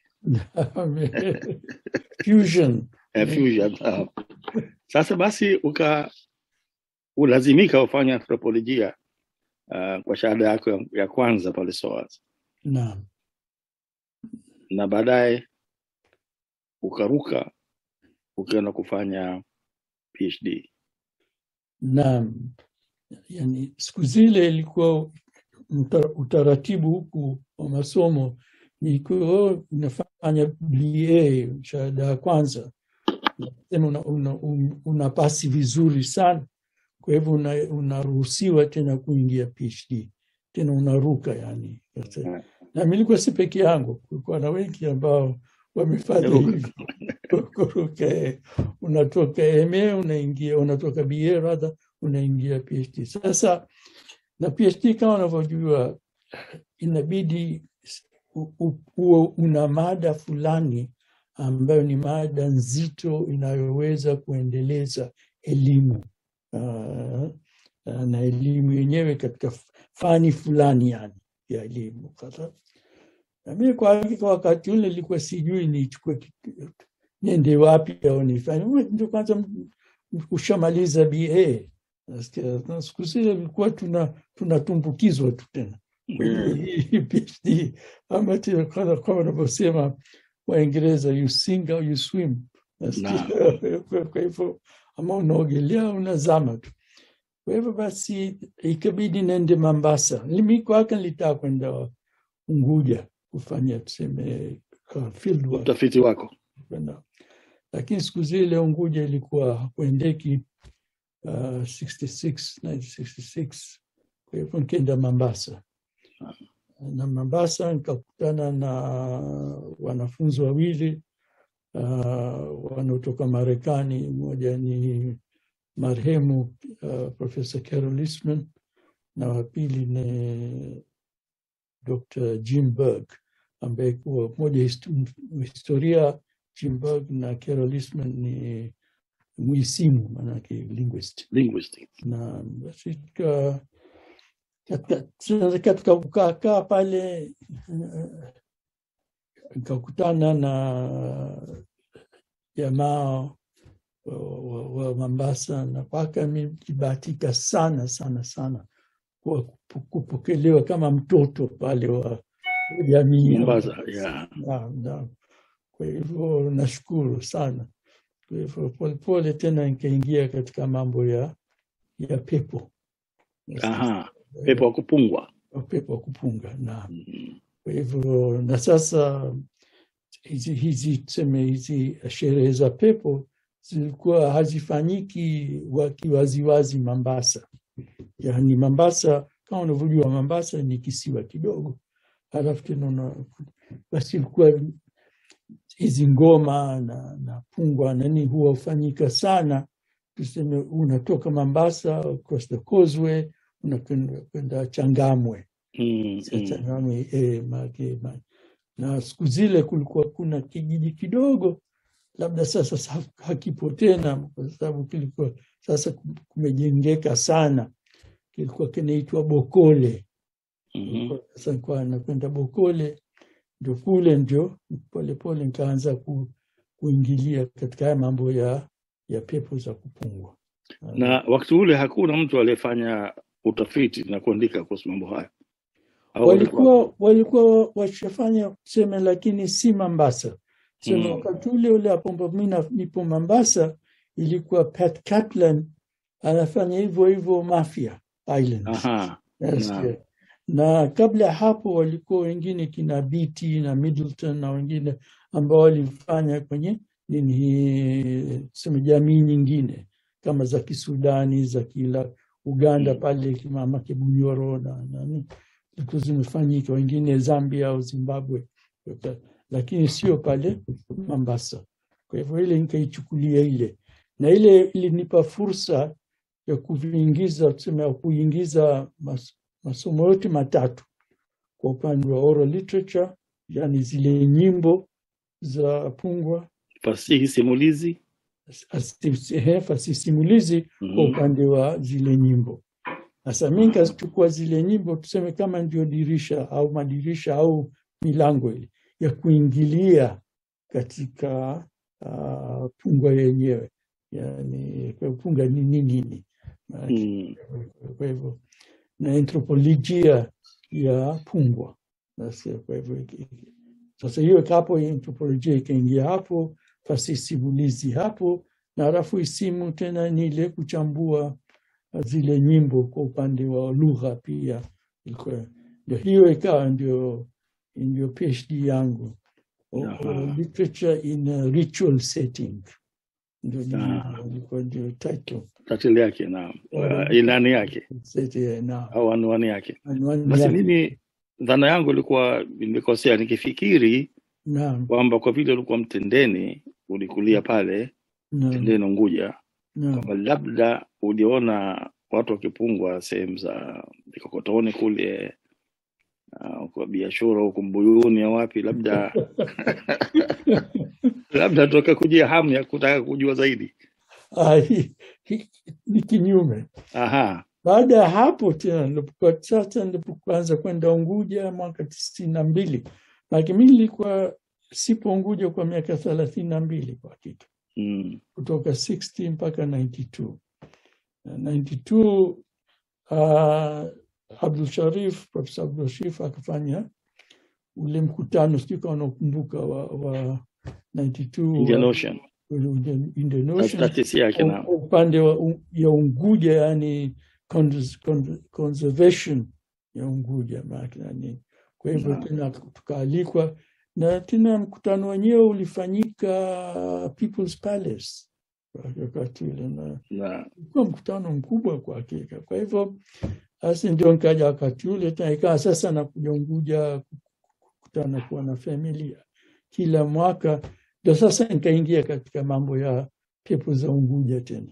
D: Fusion.
C: Eh, fusion. Uh, sasa basi uka ulazimika ufanya anthropolojia uh, kwa shahada yako ya, ya kwanza pale SOAS,
D: Naam.
C: na baadaye ukaruka ukaenda kufanya PhD.
D: Naam. Yani siku zile ilikuwa uta- utaratibu huku wa masomo nilikuwa unafanya B A shahada ya kwanza, tena una, una, una, una pasi vizuri sana, kwa hivyo una- unaruhusiwa tena kuingia PhD, tena unaruka yani. Na mimi nilikuwa si peke yangu, kulikuwa na wengi ambao wamefanya hivyo. Kuruka, eh, unatoka M A unaingia, unatoka B A rather unaingia PhD. Sasa na PhD kama unavyojua inabidi u- u- uwe una mada fulani ambayo ni mada nzito inayoweza kuendeleza elimu uh, na elimu yenyewe katika fani fulani yani ya elimu. Sasa Na mimi kwa hakika wakati ule nilikuwa sijui nichukue niende wapi au nifanye. Ndio kwanza ushamaliza B A. Nasikia siku zile ilikuwa tuna tunatumbukizwa tu tena. Hii P H D ama tena kama wanavyosema Waingereza, you sink or you swim. Kwa hivyo ama unaogelea unazama tu. Kwa hivyo basi ikabidi nende Mombasa. Mimi kwake nilitaka kwenda Unguja kufanya tuseme field work,
C: utafiti wako.
D: Lakini siku zile Unguja ilikuwa hakuendeki. Uh, sixty-six, nineteen sixty-six. Kwa hivyo nikaenda Mombasa. Na Mombasa nikakutana na wanafunzi wawili uh, wanaotoka Marekani. Mmoja ni marehemu uh, Professor Carol Eastman na wa pili ni Doctor Jim Berg, ambaye kwa moja historia Jim Berg na Carol Eastman ni mwisimu, manake linguist.
C: Linguist.
D: Na basi katika kukaa pale nikakutana na jamaa wa, wa Mombasa, na kwaka nilibahatika sana sana sana kwa kupokelewa kama mtoto pale wa jamii
C: Mombasa. Yeah.
D: Na, na, kwa hivyo nashukuru sana. Kwa hivyo pole pole tena nikaingia katika mambo ya ya pepo.
C: Aha, pepo wa kupungwa.
D: Pepo wa kupunga na mm. Kwa hivyo na sasa hizi hizi tuseme hizi sherehe za pepo zilikuwa hazifanyiki waziwazi Mombasa. Yaani Mombasa, kama unavyojua, Mombasa ni kisiwa kidogo. Halafu tena basi ilikuwa hizi ngoma na, na pungwa nani huwa ufanyika sana. Tuseme unatoka Mombasa across the causeway unakwenda Changamwe.
C: Mm,
D: Changamwe eh maki, maki. Na siku zile kulikuwa kuna kijiji kidogo, labda sasa hakipo tena kwa sababu kilikuwa sasa kumejengeka sana. Kilikuwa kinaitwa Bokole.
C: Mm-hmm.
D: Sasa kwa nakwenda Bokole, ndio kule ndio pole pole nikaanza ku, kuingilia katika mambo ya ya pepo za kupungwa.
C: Na wakati ule hakuna mtu aliyefanya utafiti na kuandika kuhusu mambo haya.
D: Walikuwa walikuwa washafanya kusema, lakini si Mombasa. Sema mm. wakati ule ule hapo mimi nipo Mombasa, ilikuwa Pat Kaplan anafanya hivyo hivyo Mafia Islands.
C: Aha.
D: Yes, na. Yeah. Na kabla hapo walikuwa wengine kina B T na Middleton na wengine ambao walifanya kwenye nini sema jamii nyingine kama za Kisudani, za kila Uganda mm. pale kama Kebunyoro na nani zimefanyika, wengine Zambia au Zimbabwe, lakini sio pale Mombasa. Kwa hivyo ile nikaichukulia ile, na ile ilinipa fursa ya kuingiza tuseme kuingiza mas, masomo yote matatu kwa upande wa oral literature, yani zile nyimbo za pungwa,
C: fasihi simulizi,
D: fasihi simulizi mm. kwa upande wa zile nyimbo. Sasa mimi nikachukua zile nyimbo tuseme kama ndio dirisha au madirisha au milango ile ya kuingilia katika uh, pungwa yenyewe, yani pungwa ni nini nini. Kwa hivyo na anthropolojia ya pungwa. Sasa kwa hivyo sasa hiyo hapo anthropolojia ikaingia hapo, fasihi simulizi hapo, na halafu isimu tena ni ile kuchambua zile nyimbo kwa upande wa lugha pia. Ilikuwa ndio hiyo ikawa ndio ndio P H D yangu. Uh, literature in a ritual setting. Ndio ilikuwa ndio title.
C: Title yake na uh, ilani yake.
D: Na
C: au anwani yake.
D: Anwani
C: Basi
D: yake.
C: mimi dhana yangu ilikuwa nilikosea nikifikiri
D: Naam.
C: kwamba kwa vile ulikuwa Mtendeni, ulikulia pale Mtendeni Unguja, kwamba labda uliona watu wakipungwa sehemu za Vikokotoni kule uh, kwa biashara huko Mbuyuni au wapi, labda labda toka kujia hamu ya kutaka kujua zaidi.
D: Ah, ni kinyume.
C: Aha.
D: Baada ya hapo tena nilipokuwa sasa nilipoanza kwenda Unguja mwaka tisini na mbili, Maana mimi nilikuwa sipo Unguja kwa miaka thelathini na mbili kwa hakika.
C: Mm.
D: Kutoka sitini mpaka tisini na mbili. tisini na mbili uh, Abdul Sharif, Professor Abdul Sharif akafanya ule mkutano, sio kama unakumbuka, wa, wa tisini na mbili
C: Indian Ocean.
D: Indian Ocean. Upande wa ya Unguja, yani conservation ya Unguja maana. Kwa hivyo tena tukaalikwa, na tena mkutano wenyewe ulifanyika People's Palace wakati ule, na kwa mkutano mkubwa kwa hakika. Kwa hivyo basi ndio nikaja wakati ule, tena ikawa sasa nakuja Unguja kukutana kuwa na familia kila mwaka. Ndio sasa nikaingia katika mambo ya pepo za Unguja tena.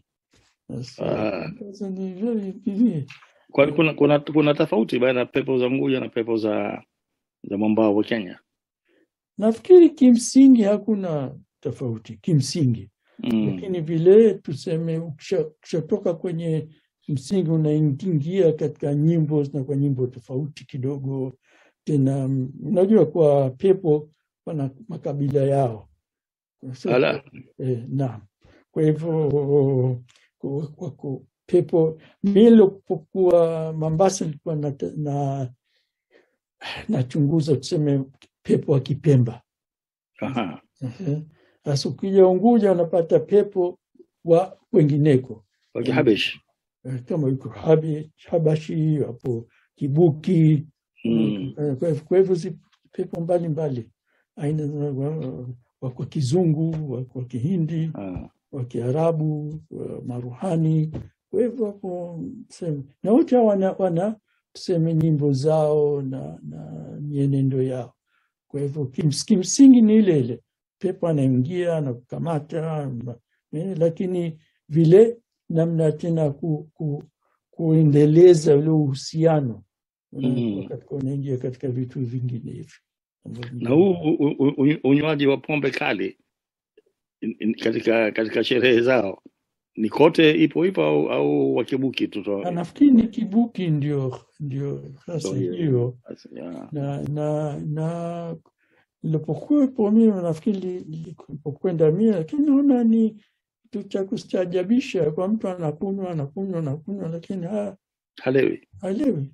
D: Sasa ni very
C: Kwa kuna kuna kuna tofauti baina ya pepo za Unguja na pepo za za mwambao wa Kenya?
D: Nafikiri kimsingi hakuna tofauti kimsingi.
C: Mm.
D: Lakini vile tuseme ukishatoka kwenye msingi unaingia katika nyimbo na kwa nyimbo tofauti kidogo. Tena unajua kwa pepo wana makabila yao.
C: Ala.
D: Eh, na kwa hivyo kwa, kwa, kwa pepo milo kwa Mombasa nilikuwa na, na nachunguza tuseme pepo wa Kipemba.
C: Aha.
D: Sasa ukija Unguja unapata pepo wa wengineko.
C: Wa Kihabesh.
D: Kama yuko Habashi, hapo Kibuki.
C: Mm.
D: Kwa hivyo si pepo mbali mbali. Aina wa kwa Kizungu, wa kwa Kihindi,
C: Ah.
D: wa Kiarabu, wa Maruhani. Kwa hivyo hapo tuseme na wote wana wana tuseme nyimbo zao na na mienendo yao. Kwa hivyo kimsingi ni ile ile. Pepo anaingia na kukamata, lakini vile namna tena ku, ku, kuendeleza ule uhusiano.
C: Mm.
D: Katika unaingia katika vitu vingine hivi.
C: Na huu unywaji wa pombe kali katika katika sherehe zao ni kote ipo ipo au, au wa Kibuki tu?
D: Nafikiri ni Kibuki ndio ndio hasa
C: So,
D: hiyo.
C: yeah.
D: Na na na nilipokuwa mimi nafikiri nilipokwenda mimi, lakini naona ni kitu cha kustajabisha kwa mtu anakunywa anakunywa anakunywa lakini ha
C: halewi
D: halewi.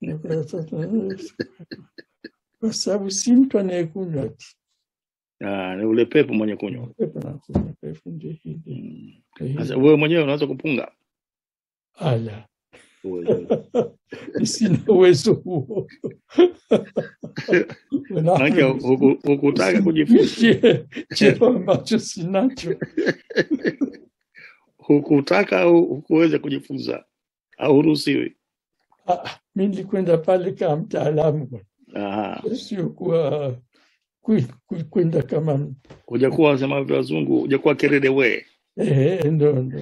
D: Kwa sababu si mtu anayekunywa.
C: Ah, ni ule pepo mwenye kunywa.
D: Pepo na kunywa, pepo ndio hivi.
C: Sasa wewe mwenyewe unaweza kupunga?
D: Ala. Sina uwezo huo.
C: Maana hukutaka kujifunza.
D: Cheo ambacho sinacho.
C: Hukutaka au hukuweza kujifunza au huruhusiwi?
D: Ah, mimi nilikwenda pale kama mtaalamu.
C: Aha.
D: Sio kwa kwenda kama
C: hujakuwa sema vya wazungu, hujakuwa kerede we.
D: Eh, ndo ndo.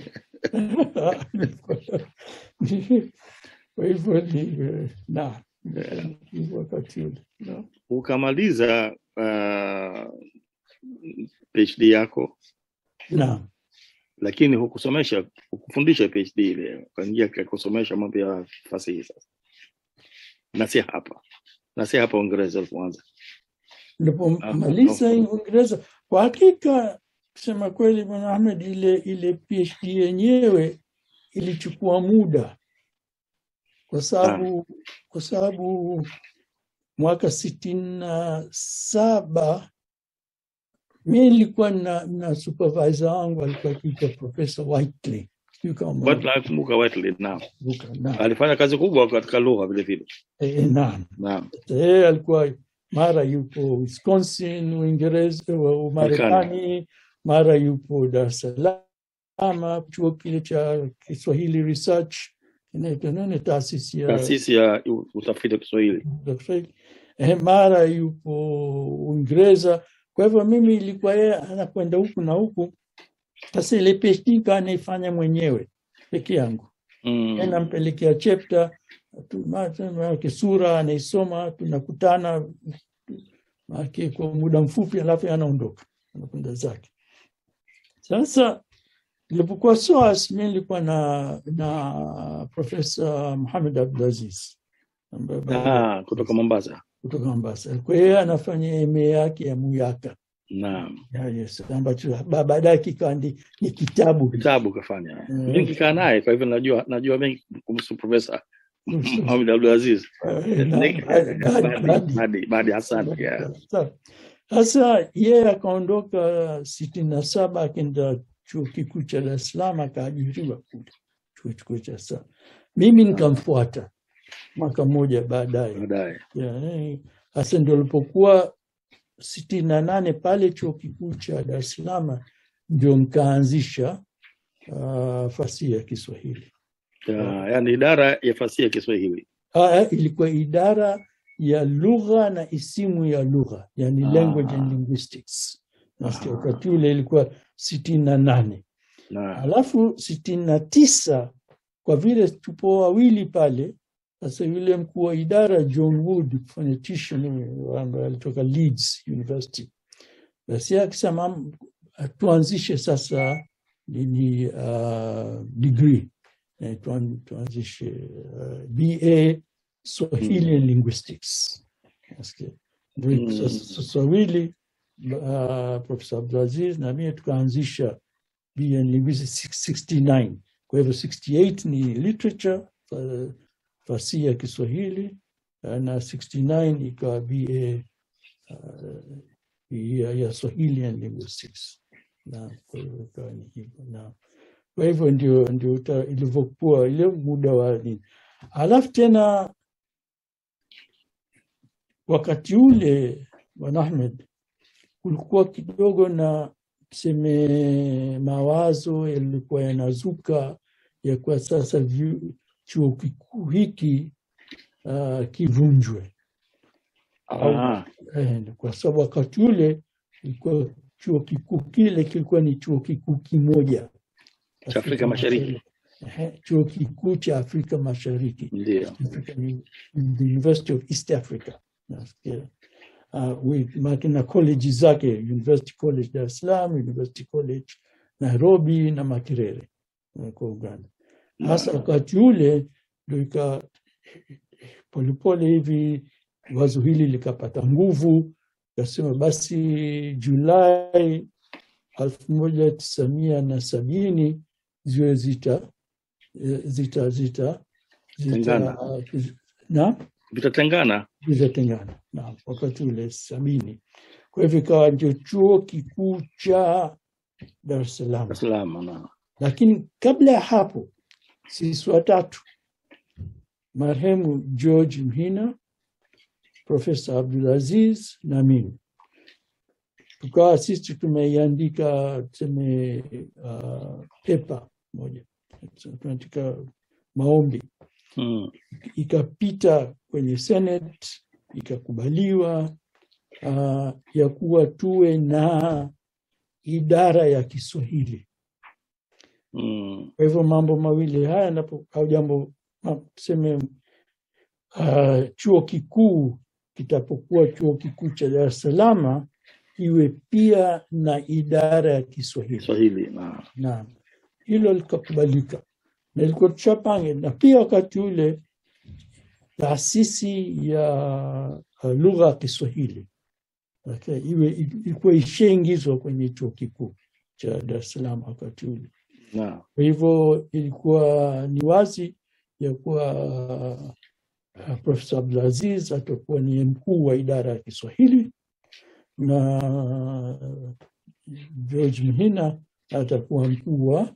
D: Kwa hivyo ni na wakati ule.
C: Ukamaliza uh, PhD yako.
D: Naam.
C: Lakini hukusomesha, hukufundisha PhD ile, ukaingia kusomesha mambo ya fasihi sasa. Na si hapa. Na si hapa Uingereza kwanza.
D: Nilipomaliza Uingereza, kwa hakika kusema kweli Bwana Ahmed, ile ile PhD yenyewe ilichukua muda. Kwa sababu ah. kwa sababu mwaka sitini na saba mimi nilikuwa na, na supervisor wangu alikuwa akiitwa Professor Whiteley.
C: Whiteley nakumbuka Whiteley naam. Alifanya kazi kubwa katika lugha vile vile.
D: Eh, naam.
C: Naam.
D: Eh, alikuwa mara yupo Wisconsin, Uingereza, Marekani, mara yupo Dar es Salaam, chuo kile cha Kiswahili Research, inaitwa nini, taasisi ya
C: taasisi ya utafiti wa Kiswahili.
D: Eh, mara yupo Uingereza. Kwa hivyo mimi ilikuwa yeye anakwenda huku na huku. Sasa ile PhD kanaifanya mwenyewe peke yangu.
C: Mm.
D: Nampelekea chapter, tunataka sura anaisoma, tunakutana maki kwa muda mfupi alafu anaondoka, anakwenda zake. Sasa nilipokuwa S O A S mimi nilikuwa na na Professor Muhammad Abdulaziz.
C: Ah, kutoka Mombasa.
D: kutoka Mombasa. Kwa hiyo anafanya M A yake ya Muyaka.
C: Naam.
D: Ya, yes, ambacho baadaye kikawa ni kitabu.
C: Kitabu kafanya. Mimi nikikaa naye, kwa hivyo najua najua mengi kuhusu Profesa Mohamed Abdul Aziz. Badi Badi Hassan. Yeah.
D: Sasa yeye akaondoka sitini na saba akaenda chuo kikuu cha Dar es Salaam akaajiriwa kule chuo kikuu cha Dar es Salaam. Mimi nikamfuata mwaka mmoja baadaye.
C: Baadaye.
D: Yeah, sasa ndio alipokuwa sitini na nane pale chuo kikuu cha Dar es Salaam ndio nikaanzisha uh, fasihi ya Kiswahili.
C: Ya, yani idara ya fasihi ya Kiswahili.
D: Ah, ilikuwa idara ya lugha na isimu ya lugha, yani ah. language and linguistics. Nasikia wakati ule ilikuwa sitini na nane.
C: Na
D: Alafu sitini na tisa kwa vile tupo wawili pale, sasa yule mkuu wa idara John Wood, phonetician ambaye alitoka Leeds University, basi akisema tuanzishe sasa ni uh, degree, eh, tuanzishe uh, B A Swahili and Linguistics. Nasikia ndio Swahili uh, Professor Abdul Aziz na mimi tukaanzisha B A in Linguistics sixty nine. Kwa hivyo sixty eight ni literature, uh, fasihi ya Kiswahili, uh, na sixty nine ikawa B A uh, ya, ya Swahili and Linguistics. Na kwa hivyo ikawa ni hivyo. Na kwa hivyo ndio ndio ilivyokuwa ile muda wa nini. Alafu tena wakati ule Bwana Ahmed kulikuwa kidogo na tuseme mawazo yalikuwa yanazuka ya kwa sasa chuo kikuu hiki uh, kivunjwe.
C: Ah.
D: Eh, kwa sababu wakati ule ilikuwa chuo kikuu kile kilikuwa ni chuo kikuu kimoja
C: cha Afrika Mashariki.
D: Eh, chuo kikuu cha Afrika Mashariki.
C: Ndio.
D: The University of East Africa. Nasikia. Uh, with makina college zake, University College Dar es Salaam, University College Nairobi na Makerere kwa Uganda. Hasa wakati ule ndio polepole hivi wazo hili likapata nguvu, kasema basi Julai elfu moja tisa mia na sabini ziwe zita zita zita
C: zita
D: uh, na
C: vitatengana
D: vitatengana na wakati ule sabini. Kwa hivyo ikawa ndio chuo kikuu cha Dar es Salaam.
C: Dar es Salaam na.
D: Lakini kabla ya hapo sisi watatu, marehemu George Mhina, Professor Abdul Aziz na mimi, tukawa sisi tumeiandika tuseme uh, paper moja, tunaandika maombi.
C: Hmm.
D: Ikapita kwenye Senate, ikakubaliwa uh, ya kuwa tuwe na idara ya Kiswahili.
C: Hmm.
D: Kwa hivyo mambo mawili haya napo au jambo tuseme uh, chuo kikuu kitapokuwa chuo kikuu cha Dar es Salaam iwe pia na idara ya Kiswahili.
C: Kiswahili na.
D: Na hilo likakubalika. Na ilikuwa tushapanga, na pia wakati ule taasisi ya uh, lugha ya Kiswahili okay, iwe ilikuwa ishaingizwa kwenye chuo kikuu cha Dar es Salaam wakati ule.
C: Na
D: Kwa hivyo ilikuwa ni wazi ya kuwa uh, Professor Abdul Aziz atakuwa ni mkuu wa idara ya Kiswahili na uh, George Mhina atakuwa mkuu wa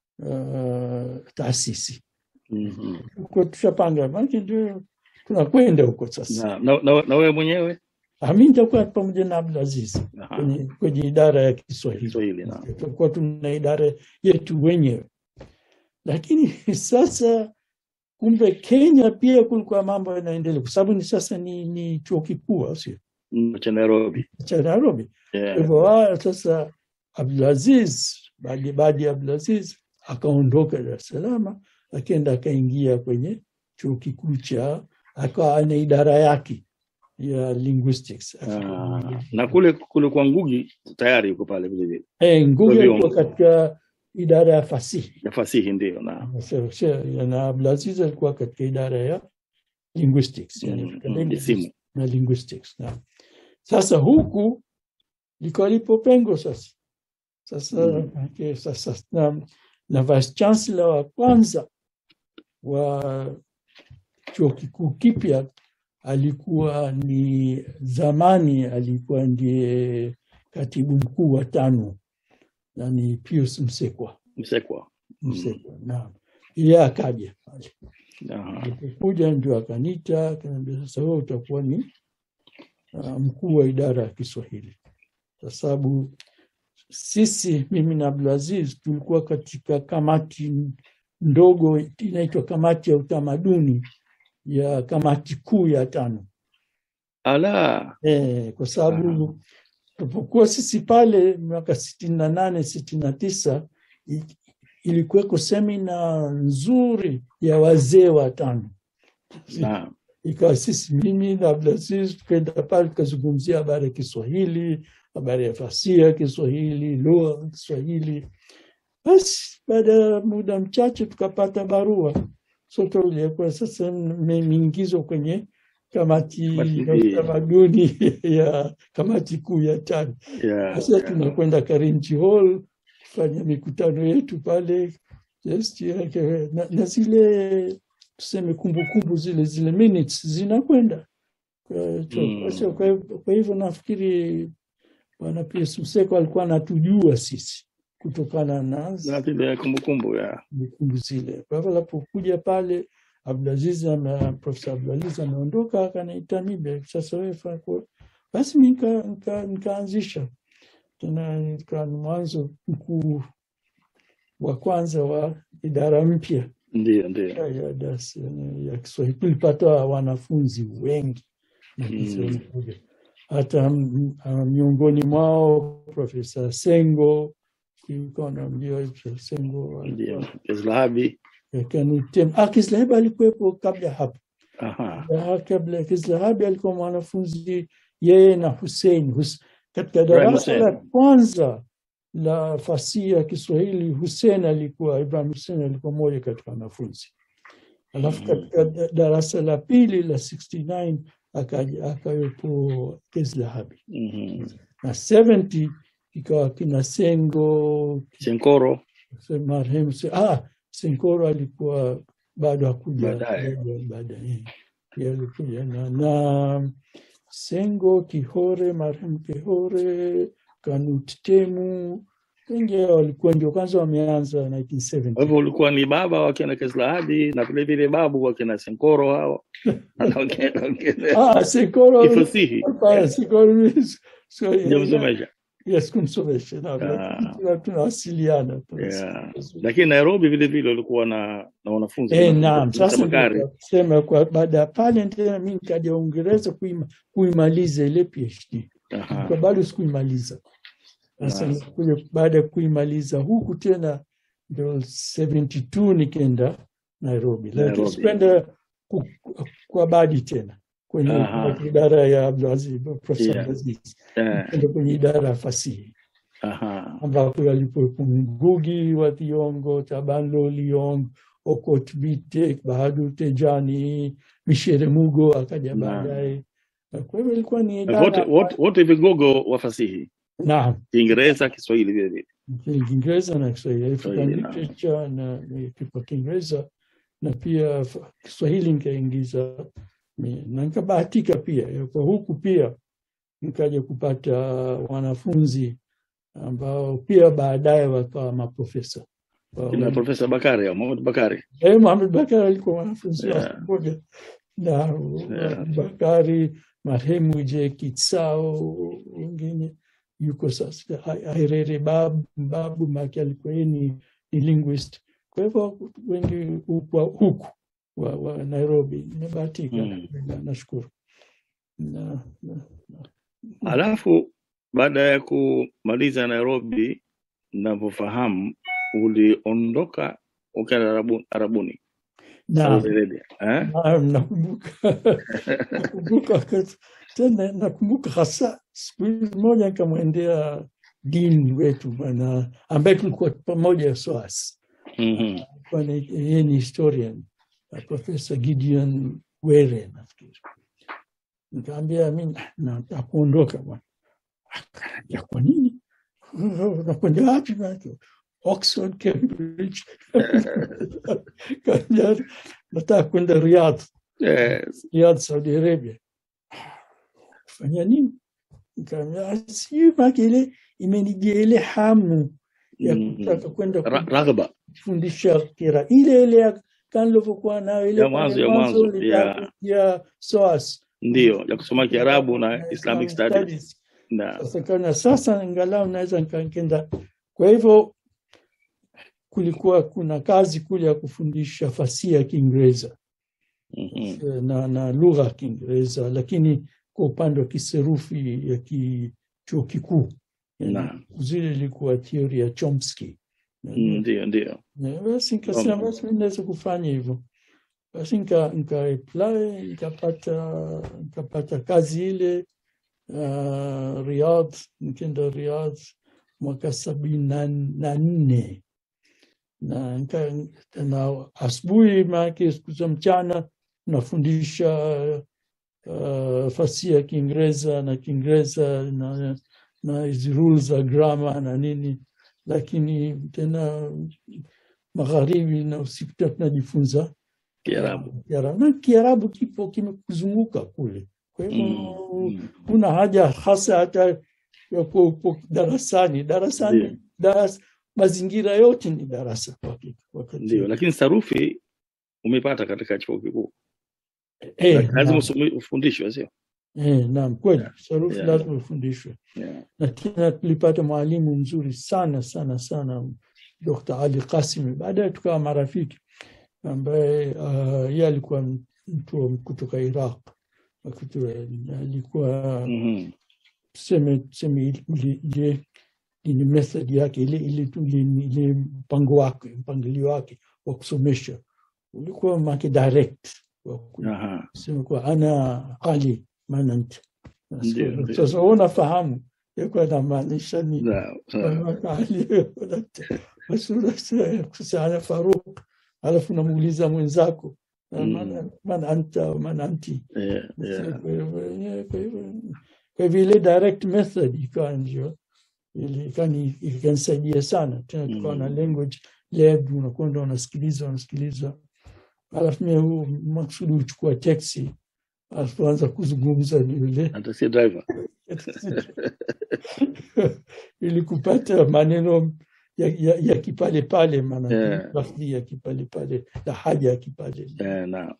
D: uh, taasisi.
C: Mhm.
D: Kwa tushapanga basi ndio tunakwenda huko sasa.
C: Na na, na wewe mwenyewe?
D: Mimi nitakuwa pamoja na Abdul Aziz kwenye, kwenye idara ya Kiswahili.
C: Kiswahili na.
D: Tutakuwa tuna idara yetu wenyewe. Lakini sasa kumbe Kenya pia kulikuwa mambo yanaendelea kwa sababu ni sasa ni ni chuo kikuu sio?
C: Cha Nairobi.
D: Cha Nairobi.
C: Yeah.
D: Kwa hivyo sasa Abdul Aziz baada baada Abdul Aziz akaondoka Dar es Salaam akaenda akaingia kwenye chuo kikuu cha akawa ana idara yake ya linguistics.
C: Ah, na kule kule kwa Ngugi tayari yuko pale vile vile.
D: Eh, Ngugi yuko katika idara ya fasihi.
C: Ya fasihi ndio na.
D: Sasa na Abdul Aziz alikuwa katika idara ya linguistics, yani
C: mm, isimu.
D: na linguistics. Na sasa huku liko lipo pengo sasa. Sasa, mm. okay, sasa na, na vice chancellor wa kwanza wa chuo kikuu kipya alikuwa ni zamani, alikuwa ndiye katibu mkuu wa TANU, na ni Pius Msekwa.
C: Msekwa.
D: Msekwa, mm. naam. Yeye akaja.
C: Aha.
D: Kuja ndio akanita, akaniambia sasa wewe utakuwa ni uh, mkuu wa idara ya Kiswahili. Kwa sababu sisi, mimi na Abdulaziz, tulikuwa katika kamati ndogo inaitwa kamati ya utamaduni ya kamati kuu ya TANU.
C: Ala.
D: Eh, kwa sababu tulipokuwa sisi pale mwaka sitini na nane sitini na tisa ilikuweko semina nzuri ya wazee wa TANU.
C: Naam.
D: Ikawa sisi, mimi na Abdulaziz, tukaenda pale tukazungumzia habari ya Kiswahili, habari ya fasihi ya Kiswahili, lugha ya Kiswahili. Basi baada ya muda mchache tukapata barua. Sote ulikuwa sasa nimeingizwa kwenye kamati ya utamaduni ya kamati kuu ya TANU.
C: Yeah,
D: sasa yeah. Tunakwenda Karinji Hall kufanya mikutano yetu pale. Just, yeah, na, na zile tuseme kumbukumbu zile zile minutes zinakwenda. Kwa, mm. kwa, kwa hivyo nafikiri Bwana Pius Msekwa alikuwa anatujua sisi kutokana na
C: zile kumbukumbu ya
D: kumbukumbu zile. Kwa hivyo alipokuja pale Abdulaziz na Profesa Abdulaziz ameondoka, akaniita mimi, sasa wewe fanya. Basi mimi nika nikaanzisha tena, nika mwanzo mkuu wa kwanza wa idara mpya.
C: Ndio ndio.
D: Ya ya, das, ya Kiswahili. Tulipata wanafunzi wengi na Kiswahili. Mm. Hata miongoni mwao Profesa Sengo, kuna mjua Sengo,
C: ndio Kizlahabi.
D: Kanitem, ah Kizlahabi alikuwepo kabla hapo.
C: Aha.
D: Ya, kabla Kizlahabi alikuwa mwanafunzi yeye na Hussein. Hus, katika darasa la kwanza la fasihi ya Kiswahili, Hussein alikuwa, Ibrahim Hussein alikuwa mmoja katika wanafunzi. Alafu katika darasa la pili la sitini na tisa akaja akawepo Kizlahabi.
C: Mhm.
D: Na sabini ikawa kina Sengo,
C: Senkoro,
D: marehemu ah Senkoro alikuwa bado hakuja baadaye. Pia alikuja na, na Sengo, Kihore, marehemu Kihore, Kanut Temu, wengi walikuwa ndio kwanza wameanza elfu moja mia tisa sabini.
C: Kwa hivyo ulikuwa ni baba wa kina Kizlahabi na vile vile babu wa kina Senkoro hao. Anaongea ongea.
D: Ah, Senkoro.
C: Ifasihi.
D: Ah, Senkoro. So
C: ndio msomesha.
D: Yes, kumsomesha. Na tunawasiliana.
C: Yeah. Lakini Nairobi vile vile ulikuwa na na wanafunzi.
D: Eh, naam. Sasa sema kwa baada pale tena mimi nikaja Uingereza kuima, kuimaliza ile PhD.
C: Aha.
D: Kwa bado sikuimaliza. Sasa baada ya kuimaliza huku tena ndio sabini na mbili nikaenda Nairobi. Lakini sikuenda kwa badi tena kwenye idara ya Abdulaziz, Profesa Abdulaziz. Ndio kwenye idara ya fasihi.
C: Aha.
D: Ambapo alipokuwa Ngugi wa Thiong'o, Tabanlo Liong, Okot Bitek, Bahadur Tejani, Mishere Mugo akaja baadaye. Kwa hivyo ilikuwa ni idara
C: wote wote wote vigogo wa fasihi.
D: Naam.
C: Kiingereza, Kiswahili vile vile.
D: Kiingereza na Kiswahili, African literature na kwa Kiingereza na pia Kiswahili nikaingiza, na nikabahatika pia kwa huku pia nikaja kupata wanafunzi ambao pia baadaye wakawa maprofesa.
C: Kina Profesa Bakari au Mohamed Bakari.
D: Eh, Mohamed Bakari alikuwa mwanafunzi mmoja. Na Bakari, marehemu Je Kitsao, wengine yuko sasa Airere Babu, Babu Maki alikuwa ni, ni linguist. Kwa hivyo wengi huko huku wa, wa Nairobi nimebahatika. Mm. Nashukuru. Na, na, na.
C: Alafu baada ya kumaliza Nairobi, ninavyofahamu uliondoka ukaenda Arabu, Arabuni.
D: Na
C: eh?
D: Nakumbuka. Nakumbuka tena, nakumbuka hasa siku moja nikamwendea dean wetu bwana ambaye tulikuwa pamoja S O A S.
C: Mhm.
D: Kwa yeye ni historian, Profesa Gideon Were nafikiri. Nikamwambia mimi nataka kuondoka bwana. Akaniambia kwa nini? Unakwenda wapi bwana? Oxford, Cambridge. Kanya nataka kwenda Riyadh.
C: Yes.
D: Riyadh, Saudi Arabia. Fanya nini? Nikamwambia sijui baki ile imenijia ile hamu ya kutaka kwenda
C: raghaba
D: kufundisha kira ile ile kan nilivyokuwa nayo ile
C: ya mwanzo ya mwanzo ya
D: ya S O A S
C: ndio ya kusoma Kiarabu na Islamic Studies.
D: Na sasa kana sasa angalau naweza nikaenda. Kwa hivyo kulikuwa kuna kazi kule ya kufundisha fasihi ya Kiingereza
C: mm-hmm.
D: na na lugha ya Kiingereza, lakini kwa upande wa kiserufi ya chuo kikuu.
C: Na
D: zile ilikuwa theory ya Chomsky.
C: Ndio ndio.
D: Basi nikasema basi mimi naweza kufanya hivyo. Basi nika nika apply nikapata nikapata kazi ile uh, Riyadh, nikaenda Riyadh mwaka sabini na nne. Na nika na asubuhi maana siku za mchana nafundisha uh, fasihi ya Kiingereza na Kiingereza na na hizi rules za grammar na nini, lakini tena magharibi na usiku tunajifunza
C: Kiarabu.
D: Kiarabu na Kiarabu kipo kimekuzunguka kule. Kwa hivyo mm. una haja hasa hata ya kupo darasani darasani yeah. Daras, mazingira yote ni darasa wakati.
C: Ndio, lakini sarufi umepata katika chuo kikuu.
D: Eh,
C: lazima ufundishwe sio?
D: Eh, naam kweli. Sarufi yeah. lazima ufundishwe.
C: Yeah.
D: Na tena tulipata mwalimu mzuri sana sana sana, Dokta Ali Qasimi. Baadaye tukawa marafiki, ambaye uh, yeye alikuwa mtu kutoka Iraq. Alikuwa
C: mhm
D: tuseme tuseme ile ile method yake ile ile ile mpango wake mpangilio wake wa kusomesha ulikuwa make direct.
C: Aha.
D: Sema kwa ana Ali manant. Sasa unafahamu yako anamaanisha ni Ali basi ana Faruk, alafu namuuliza mwenzako maana maana anta maana anti.
C: Yeah, yeah.
D: Kwa vile direct method ikaanzio ili ikani ikanisaidia sana tena. Tukawa na language lab, unakwenda unasikiliza unasikiliza, alafu mimi maksudi uchukua taxi, alafu anza kuzungumza ni yule
C: hata si driver
D: ili kupata maneno ya ya, ya kipale pale, maana
C: yeah.
D: lafzi ya kipale pale na haja ya kipale.
C: Yeah, na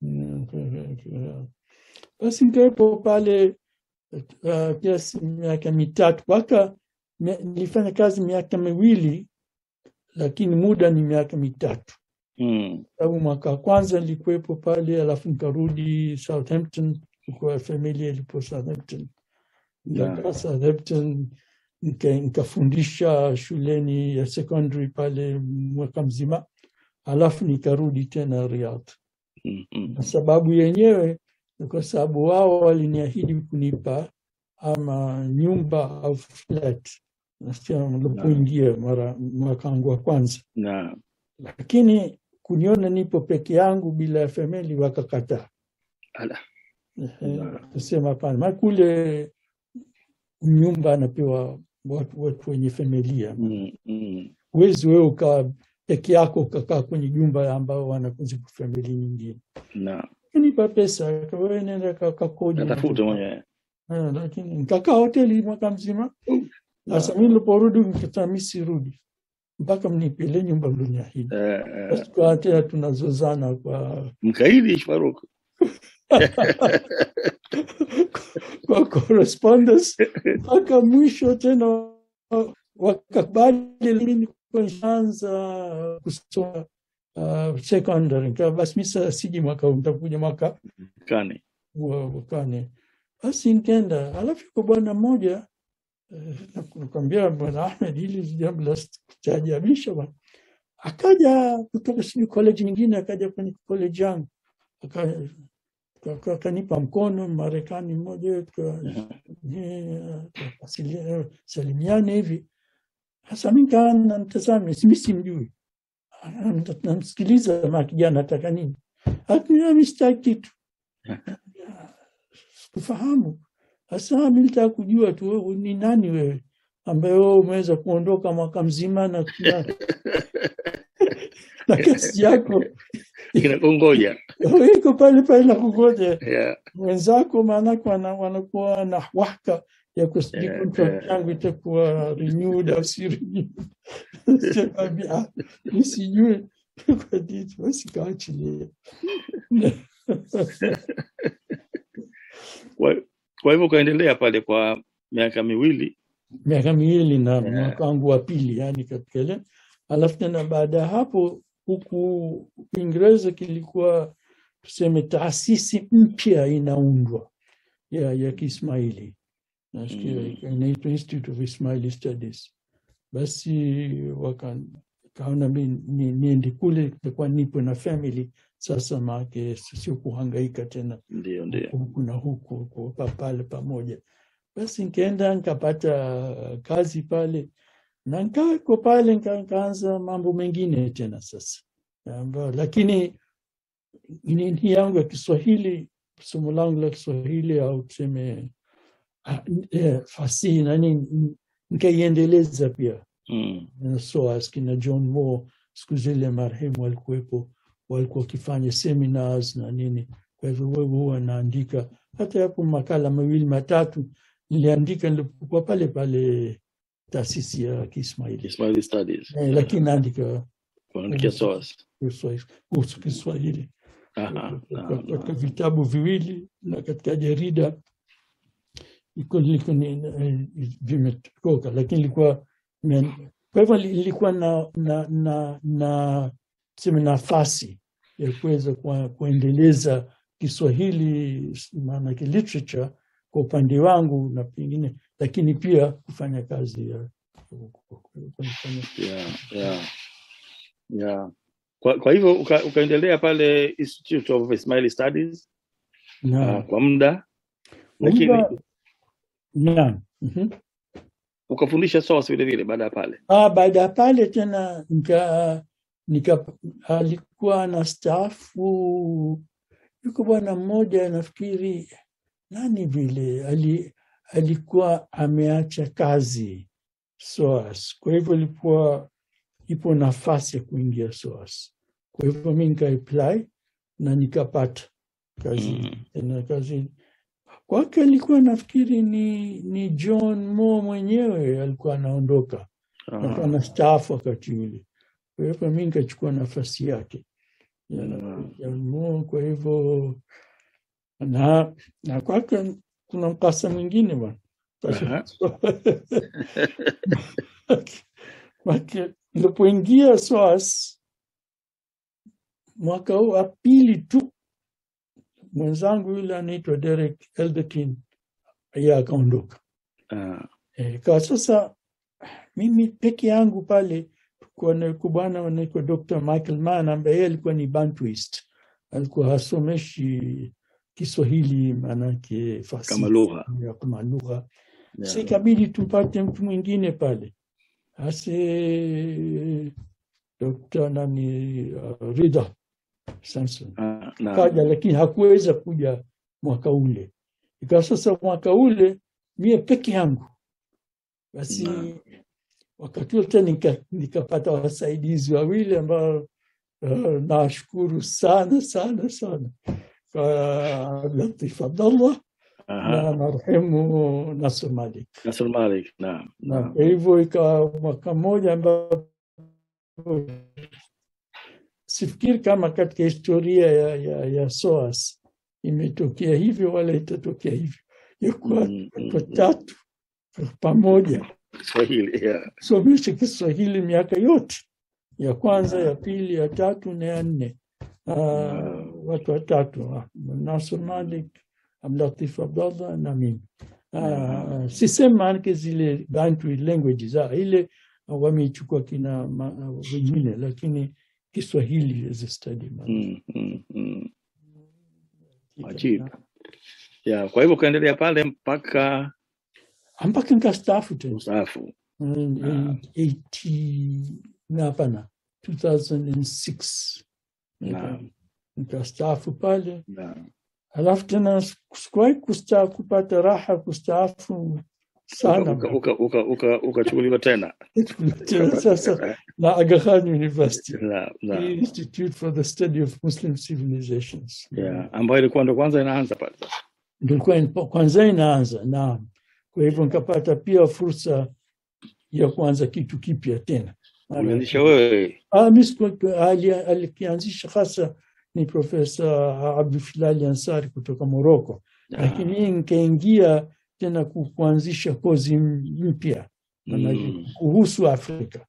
D: basi ndipo pale uh, kiasi miaka mitatu waka nilifanya kazi miaka miwili, lakini muda ni miaka mitatu.
C: Mm.
D: Sababu mwaka kwanza nilikuwepo pale, alafu nikarudi Southampton kwa familia ilipo Southampton. Nikakaa yeah. Southampton nikafundisha shuleni ya secondary pale mwaka mzima, alafu nikarudi tena Riyadh.
C: Mm -hmm.
D: Na sababu yenyewe kwa sababu wao waliniahidi kunipa ama nyumba au flat nasikia nilipoingia mara mwaka wangu wa kwanza.
C: Na
D: lakini kuniona nipo peke yangu bila family wakakataa.
C: Ala.
D: Kusema pana ma kule nyumba anapewa watu watu wenye familia.
C: Mm, mm.
D: Wewe wewe uka peke yako ukakaa kwenye nyumba ambao wanakuja kwa familia nyingine.
C: Na
D: nipa pesa kwa wewe nenda kakodi.
C: Natafuta mwenyewe.
D: Eh, lakini nikakaa hoteli mwaka mzima. Sasa mimi niliporudi nikatamisi rudi mpaka mnipele nyumba mliniahidi.
C: Eh, eh.
D: Kwa tena tunazozana kwa
C: mkaidi Faruk.
D: Kwa correspondence mpaka mwisho tena wakakubali mimi kuanza kusoma uh, secondary. Kwa basi mimi siji mwaka nitakuja mwaka
C: kane
D: wa kane. Basi nikaenda, alafu kwa bwana mmoja nakwambia bwana Ahmed, hili jambo la kutajabisha bwana, akaja kutoka sijui college nyingine, akaja kwenye college yangu akanipa mkono Marekani mmoja, salimiane hivi. Sasa mimi kana mtazame, mimi simjui, namsikiliza kama kijana ataka nini, hakuna mistake kitu. sikufahamu. Sasa mimi nitaka kujua tu wewe ni nani wewe ambaye wewe umeweza kuondoka mwaka mzima na na, na kazi yako
C: inakungoja
D: iko pale pale na kungoja.
C: yeah.
D: Wenzako maanake wanakuwa na wahaka ya kusudi
C: Yeah,
D: contract
C: yeah.
D: yangu itakuwa renewed au si renewed. Sasa nisijue kwa nini basi kaachilia.
C: Kwa, kwa hivyo ukaendelea pale kwa miaka miwili.
D: Miaka miwili na
C: Yeah.
D: mwaka wangu wa pili yani katika ile. Alafu tena baada ya hapo huku Uingereza kilikuwa tuseme taasisi mpya inaundwa ya ya Kiswahili. Nasikia
C: Mm.
D: inaitwa Institute of Ismaili Studies. Basi wakaona mimi ni, niende kule kwa nipo na family sasa, maana sio kuhangaika tena
C: Ndio ndio.
D: huku na huku kwa pale pamoja. Basi nikaenda nikapata kazi pale na nikako pale nikaanza mambo mengine tena sasa. Amba, lakini ni yangu ya Kiswahili, somo langu la Kiswahili au tuseme eh, fasihi na nini nikaiendeleza pia.
C: Mm.
D: So askina John Moore siku zile marehemu walikuwepo, walikuwa wakifanya seminars na nini. Kwa hivyo wewe huwa naandika hata hapo makala mawili matatu niliandika nilipokuwa pale pale taasisi ya Kiswahili.
C: Ismaili Studies.
D: Eh, lakini naandika
C: Kuandikia S O A S.
D: kuhusu Kiswahili.
C: Aha.
D: Katika vitabu viwili na katika jarida iko liko vimetoka, lakini ilikuwa kwa hivyo ilikuwa na na na na sema nafasi ya kuweza kuendeleza Kiswahili maana ki literature kwa upande wangu na pengine, lakini pia kufanya kazi ya
C: yeah yeah yeah. Kwa, kwa hivyo uka, ukaendelea pale Institute of Ismaili Studies
D: na
C: uh, kwa muda, lakini
D: naam mhm
C: ukafundisha S O A S vile vile baada ya pale.
D: Ah, baada ya pale tena nika nika alikuwa na staafu, yuko bwana mmoja nafikiri nani vile ali, alikuwa ameacha kazi S O A S. Kwa hivyo ilikuwa ipo nafasi ya kuingia S O A S. Kwa hivyo mimi nika apply na nikapata kazi.
C: Mm.
D: Tena kazi kwake alikuwa nafikiri ni ni John Moore mwenyewe alikuwa anaondoka. Alikuwa na staafu wakati ule. Kwa hivyo mimi nikachukua nafasi yake. Ya John Moore. Kwa hivyo na na kwake kuna mkasa mwingine bwana. Wake nilipoingia S O A S mwaka wa pili tu, mwenzangu yule anaitwa Derek Elderkin yeye akaondoka.
C: Ah.
D: E, kwa sasa mimi peke yangu pale kwa na kubana anaitwa Doctor Michael Mann ambaye alikuwa ni Bantuist. Alikuwa hasomeshi Kiswahili manake fasihi
C: Kama lugha.
D: kama lugha.
C: Yeah.
D: Sasa ikabidi tumpate mtu mwingine pale. Ase Doctor nani uh, Rida Samson.
C: Ah, na.
D: Kaja lakini hakuweza kuja mwaka ule. Ikawa sasa mwaka ule mie peke yangu. Basi
C: Na.
D: wakati wote nika nikapata wasaidizi wawili ambao uh, nashukuru sana sana sana. Kwa Latif Abdallah na marehemu Nasr Malik.
C: Nasr Malik, naam.
D: Na kwa hivyo ikawa mwaka mmoja ambao sifikiri kama katika historia ya, ya, ya S O A S imetokea hivyo wala itatokea hivyo. Yakuwa
C: Mm, mm,
D: kwa tatu pamoja
C: Kiswahili, yeah.
D: somesha Kiswahili miaka yote ya kwanza, ya pili, ya tatu na ya nne. Uh, watu watatu, Nasr Malik, Abdulatif Abdallah na mimi. Uh, sisemi maanake zile Bantu language za ile wameichukua kina wengine, lakini Kiswahili as a study.
C: Mm, mm, mm. Ajib. Yeah, kwa hivyo kaendelea pale mpaka
D: mpaka nikastaafu tena.
C: Mstaafu.
D: Na hapana two thousand six.
C: Naam.
D: Nikastaafu pale.
C: Naam.
D: Alafu tena sikuwahi kustaafu kupata raha kustaafu sana.
C: uka uka uka uka ukachukuliwa tena
D: Tena sasa na Aga Khan University,
C: na na
D: Institute for the Study of Muslim Civilizations.
C: yeah, ambayo ilikuwa ndo kwanza inaanza pale.
D: Ndio kwa kwanza inaanza. Naam. Kwa hivyo nikapata pia fursa ya kuanza kitu kipya tena.
C: Ulianzisha wewe?
D: Ah, mimi alikianzisha hasa ni Profesa Abdul Filali Ansari kutoka Morocco. Lakini nikaingia tena kuanzisha kozi mpya mm. kuhusu Afrika.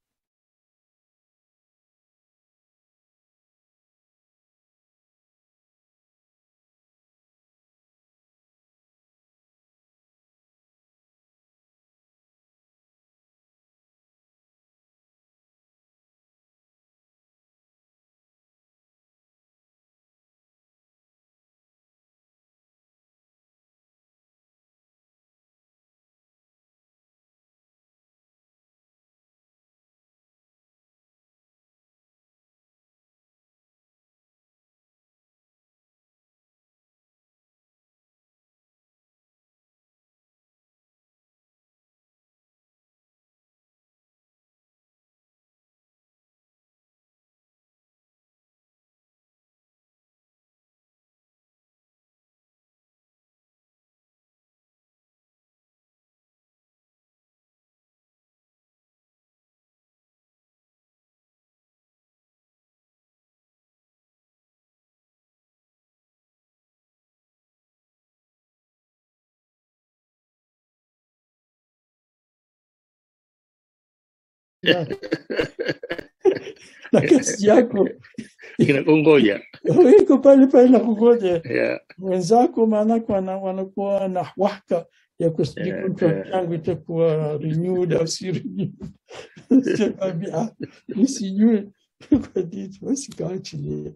D: Na kesi yako
C: inakungoja.
D: Iko pale pale na kungoja.
C: Yeah.
D: Wenzako maanake wanakuwa na wahaka ya kusudi contract yangu itakuwa renewed au si renewed. Sasa nisijue kwa nini basi kaachilia.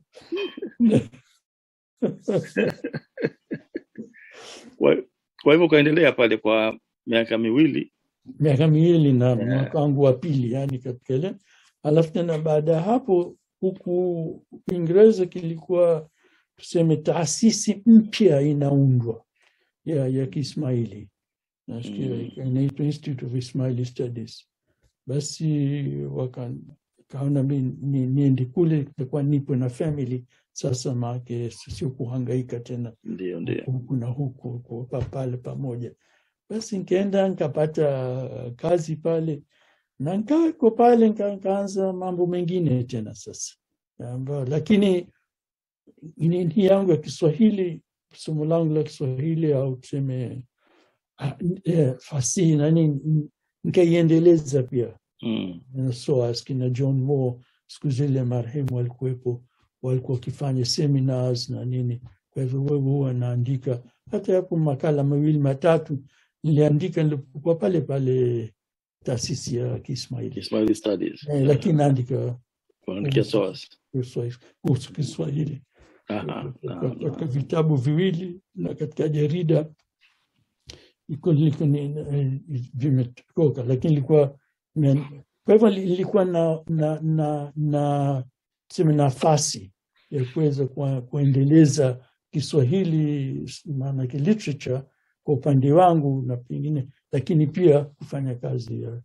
C: Kwa kwa hivyo kaendelea pale kwa miaka miwili.
D: Miaka miwili na mwaka wangu wa pili yani katika ile. Alafu tena baada ya hapo huku Uingereza kilikuwa tuseme taasisi mpya inaundwa ya ya Kismaili. Nasikia inaitwa Institute of Ismaili Studies. Basi wakaona mimi niende kule kwa nipo na family sasa maana sio kuhangaika tena.
C: Ndio ndio.
D: Huku na huku kwa pale pamoja. Basi nikaenda nikapata kazi pale na nikako pale nikaanza mambo mengine tena sasa. Amba, lakini ni yangu ya Kiswahili, somo langu la Kiswahili au tuseme eh, fasihi na nini nikaiendeleza pia.
C: Mm.
D: So askina John Moore siku zile marehemu walikuwepo, walikuwa wakifanya seminars na nini. Kwa hivyo wewe huwa naandika hata hapo makala mawili matatu niliandika nilipokuwa pale pale taasisi ya Kismaili.
C: Ismaili Studies.
D: Eh, lakini naandika
C: kuandikia source
D: kuhusu Kiswahili.
C: Aha.
D: Katika vitabu viwili na katika jarida iko liko vimetoka, lakini ilikuwa kwa hivyo ilikuwa na na na na sema nafasi ya kuweza kuendeleza Kiswahili maana literature kwa upande wangu na pengine, lakini pia kufanya kazi ya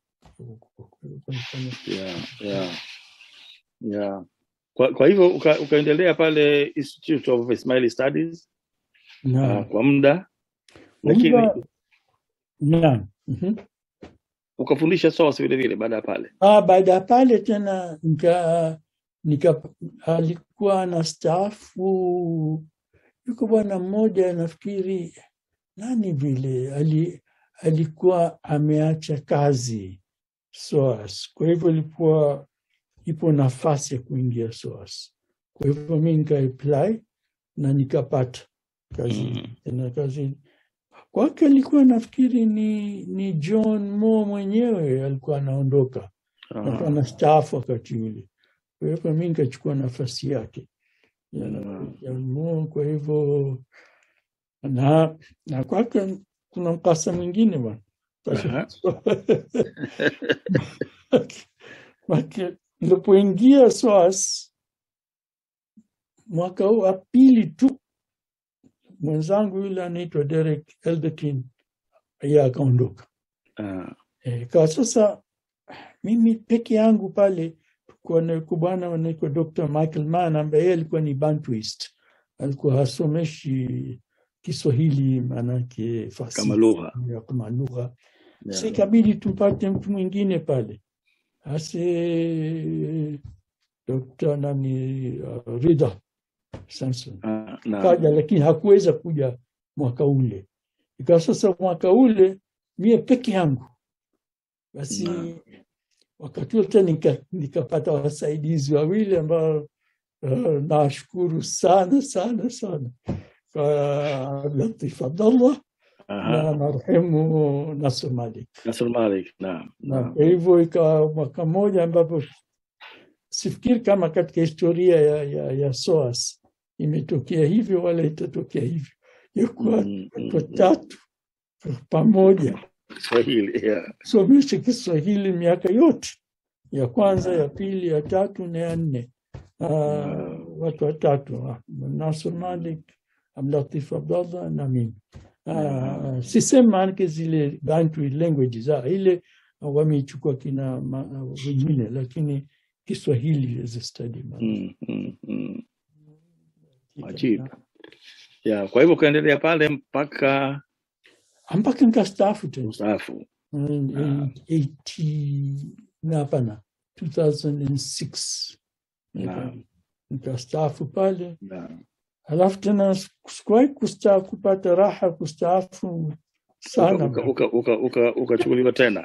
C: yeah yeah yeah. Kwa, kwa hivyo uka, ukaendelea pale Institute of Ismaili Studies na uh, kwa muda lakini
D: naam mhm
C: ukafundisha source vile vile baada ya pale.
D: Ah, baada ya pale tena nika nika alikuwa na staafu yuko bwana mmoja nafikiri nani vile ali alikuwa ameacha kazi S O A S. Kwa hivyo ilikuwa ipo nafasi ya kuingia S O A S. Kwa hivyo mimi nika apply na nikapata kazi. Mm. Na kazi kwake alikuwa nafikiri ni ni John Moore mwenyewe alikuwa anaondoka. Uh-huh. Ana staafu wakati ule. Kwa hivyo mimi nikachukua nafasi yake. Ya John Moore. Kwa hivyo na na kwake kuna mkasa mwingine bwana. Wake nilipoingia S O A S mwaka wa pili tu mwenzangu yule anaitwa Derek Elderkin yeye akaondoka.
C: Ah.
D: E, kwa sasa mimi peke yangu pale kwa kubana anaitwa Doctor Michael Mann ambaye yeye alikuwa ni Bantuist. Alikuwa hasomeshi Kiswahili manake fasihi
C: Kama lugha.
D: kama lugha.
C: Yeah.
D: Sasa ikabidi tupate mtu mwingine pale. Ase Doctor nani uh, Rida Samson.
C: Ah, na.
D: Kaja lakini hakuweza kuja mwaka ule. Ikawa sasa mwaka ule mie peke yangu. Basi
C: Na.
D: wakati wote nika, nikapata wasaidizi wawili ambao uh, nashukuru sana sana sana. Kwa Latif Abdallah na marehemu Nasr Malik.
C: Nasr Malik, na.
D: Na kwa hivyo ikawa mwaka mmoja ambapo sifikiri kama katika historia ya, ya, ya S O A S imetokea hivyo wala itatokea hivyo. Yakuwa
C: Mm, mm,
D: watu tatu pamoja
C: Kiswahili, yeah.
D: somesha Kiswahili miaka yote ya kwanza, ya pili, ya tatu na ya nne. Uh, watu watatu, Nasr Malik, Abdulatif Abdallah na mimi. Uh, sisema manake zile Bantu languages za ile wameichukua kina wengine, lakini Kiswahili as a study.
C: Mm, mm, mm. Ajib. Ya, kwa hivyo kaendelea pale mpaka
D: mpaka nikastaafu tena.
C: Mstaafu.
D: Hapana, two thousand six. Nikastaafu pale. Halafu tena sikuwahi kustaafu kupata raha kustaafu sana.
C: Uka uka uka ukachukuliwa tena.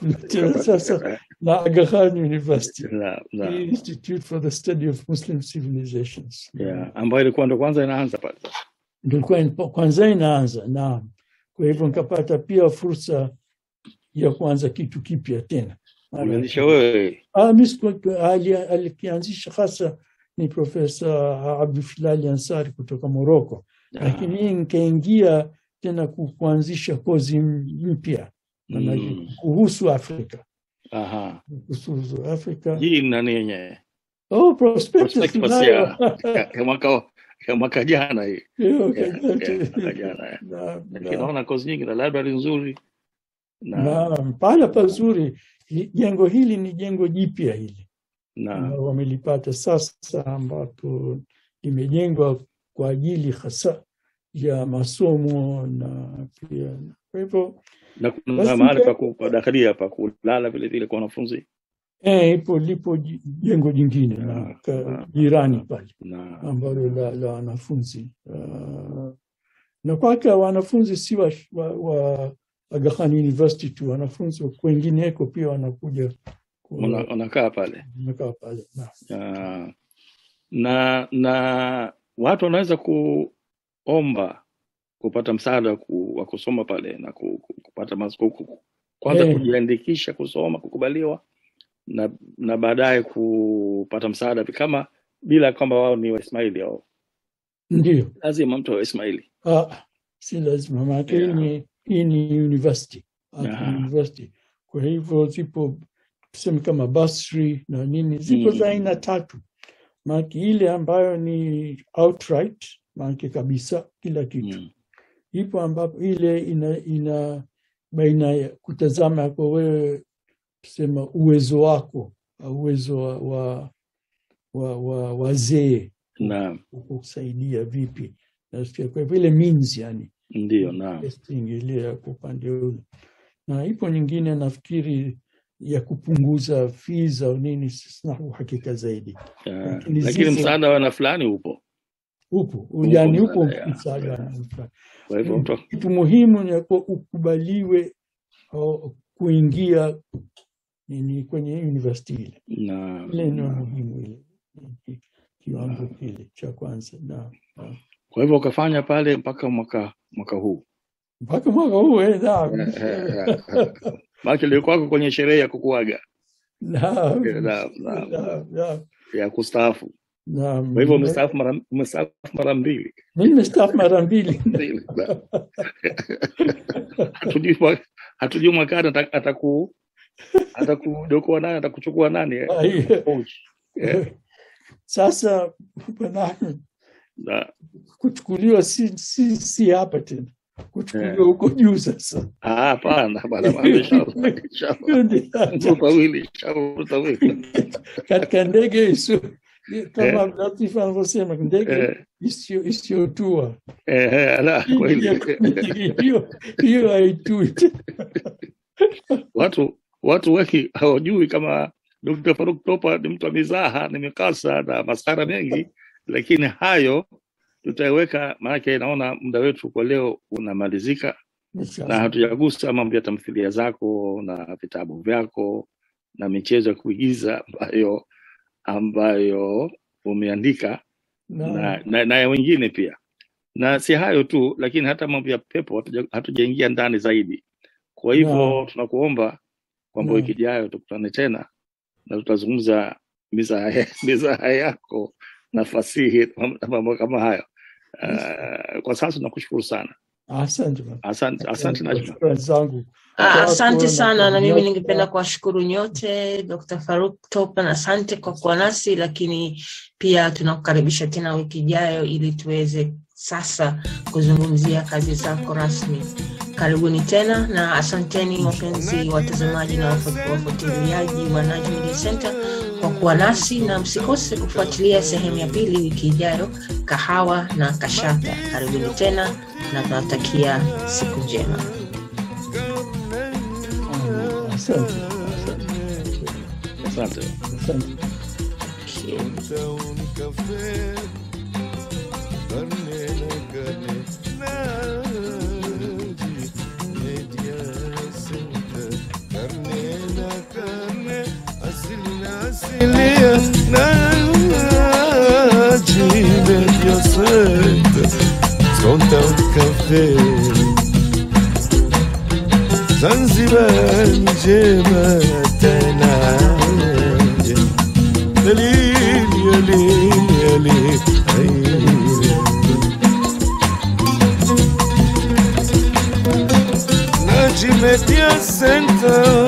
D: Sasa na Aga Khan University.
C: Na, na.
D: Institute for the Study of Muslim Civilizations.
C: Yeah, ambayo ilikuwa ndo kwanza inaanza pale.
D: Ndio kwanza inaanza, naam. Kwa hivyo nikapata pia fursa ya kuanza kitu kipya tena.
C: Ulianzisha wewe?
D: Ah, mimi alikianzisha hasa ni Profesa Abdul Filali Ansari kutoka Morocco. Lakini nikaingia tena kuanzisha kozi mpya mm. kuhusu Afrika.
C: Aha.
D: Kuhusu Afrika.
C: Hii nani yenyewe?
D: Oh, prospectus
C: ya mwaka ya mwaka jana hii.
D: Mwaka
C: jana. Naona kozi nyingi na library nzuri.
D: Na pala pazuri. Jengo hili ni jengo jipya hili. Na wamelipata sasa ambapo limejengwa kwa ajili hasa ya masomo na pia kwa hivyo
C: na kuna mahali pa kudakalia pa kulala vile vile kwa wanafunzi.
D: Eh, ipo lipo jengo jingine na jirani pale ambalo la, la wanafunzi uh, na kwa haka wanafunzi si wa, wa, wa Aga Khan University tu, wanafunzi wengineko pia wanakuja
C: wanakaa pale
D: wanakaa pale na.
C: Uh, na na watu wanaweza kuomba kupata msaada wa kusoma pale na kupata masomo kwanza hey. kujiandikisha kusoma kukubaliwa na na baadaye kupata msaada kama bila kwamba wao ni Waismaili au
D: ndio
C: lazima mtu wa Ismaili.
D: Ah, si lazima maana yeah. ni hii ni university university kwa hivyo zipo tuseme kama Basri na nini zipo mm. za aina tatu. Maana ile ambayo ni outright maana kabisa kila kitu mm. ipo ambapo ile ina ina baina ya kutazama kwa wewe tusema uwezo wako uwezo wa wa wa, wa wazee
C: naam
D: kusaidia vipi na kwa vile means yani
C: ndio naam
D: ile kwa upande ule. Na ipo nyingine nafikiri ya kupunguza fees au nini sina uhakika zaidi.
C: Yeah. Lakini msaada wa na fulani upo.
D: Upo. Yani upo msaada. Kwa hivyo kitu muhimu ni ukubaliwe au kuingia ni kwenye university ile.
C: Na
D: ile ndio muhimu ile. Kiwango kile cha kwanza na.
C: Kwa hivyo ukafanya pale mpaka mwaka mwaka huu.
D: Mpaka mwaka huu eh da.
C: Maki leo kwako kwenye sherehe ya kukuaga.
D: Naam.
C: Naam, naam. Ya kustaafu.
D: Naam.
C: Kwa hivyo umestaafu mara umestaafu mara mbili.
D: Mimi nimestaafu mara mbili.
C: Hatujui hatujui mwaka ataku atakudokoa nani atakuchukua nani?
D: Sasa bwana
C: na
D: kuchukuliwa si si si hapa tena, kuchukuliwa huko juu sasa.
C: Ah, hapana bwana, inshallah inshallah
D: katika ndege hizo kama Latif anavyosema, ndege isiyo isiyotua
C: eh ala kweli
D: hiyo hiyo haitui.
C: Watu watu wengi hawajui kama Dokta Faruk Topa ni mtu wa mizaha, ni mikasa na masara mengi, lakini hayo tutaiweka, maana naona muda wetu kwa leo unamalizika na hatujagusa mambo ya tamthilia zako na vitabu vyako na michezo ya kuigiza ambayo ambayo umeandika no. na, na, na ya wengine pia, na si hayo tu, lakini hata mambo ya pepo hatujaingia ndani zaidi. Kwa hivyo no. tunakuomba kwamba wiki ijayo tukutane tena na tutazungumza mizaha mizaha yako na fasihi mambo kama hayo. Uh, kwa sasa nakushukuru sana.
D: Asante.
C: Asante, asante Najma.
B: Asante sana, na mimi ningependa kuwashukuru nyote. Dokta Faruk Topa, na asante kwa kuwa nasi, lakini pia tunakukaribisha tena wiki ijayo ili tuweze sasa kuzungumzia kazi zako rasmi. Karibuni tena na asanteni wapenzi watazamaji na wafuatiliaji wa Najm Media Center kwa kuwa nasi, na msikose kufuatilia sehemu ya pili wiki ijayo, Kahawa na Kashata. Karibuni tena na tunatakia siku njema.
D: Asante.
C: Asante.
D: Asante.
A: Stone Cafe Zanzibar njema tena Dalili dalili dalili Najm Media Center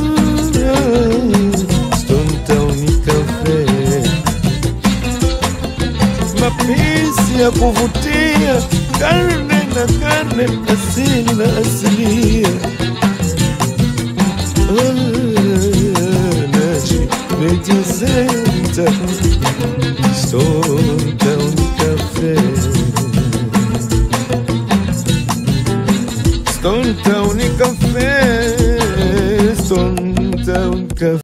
A: Stone Cafe, mapenzi ya kuvutia, karne na karne, asili na asilia. Najm Media Center Stone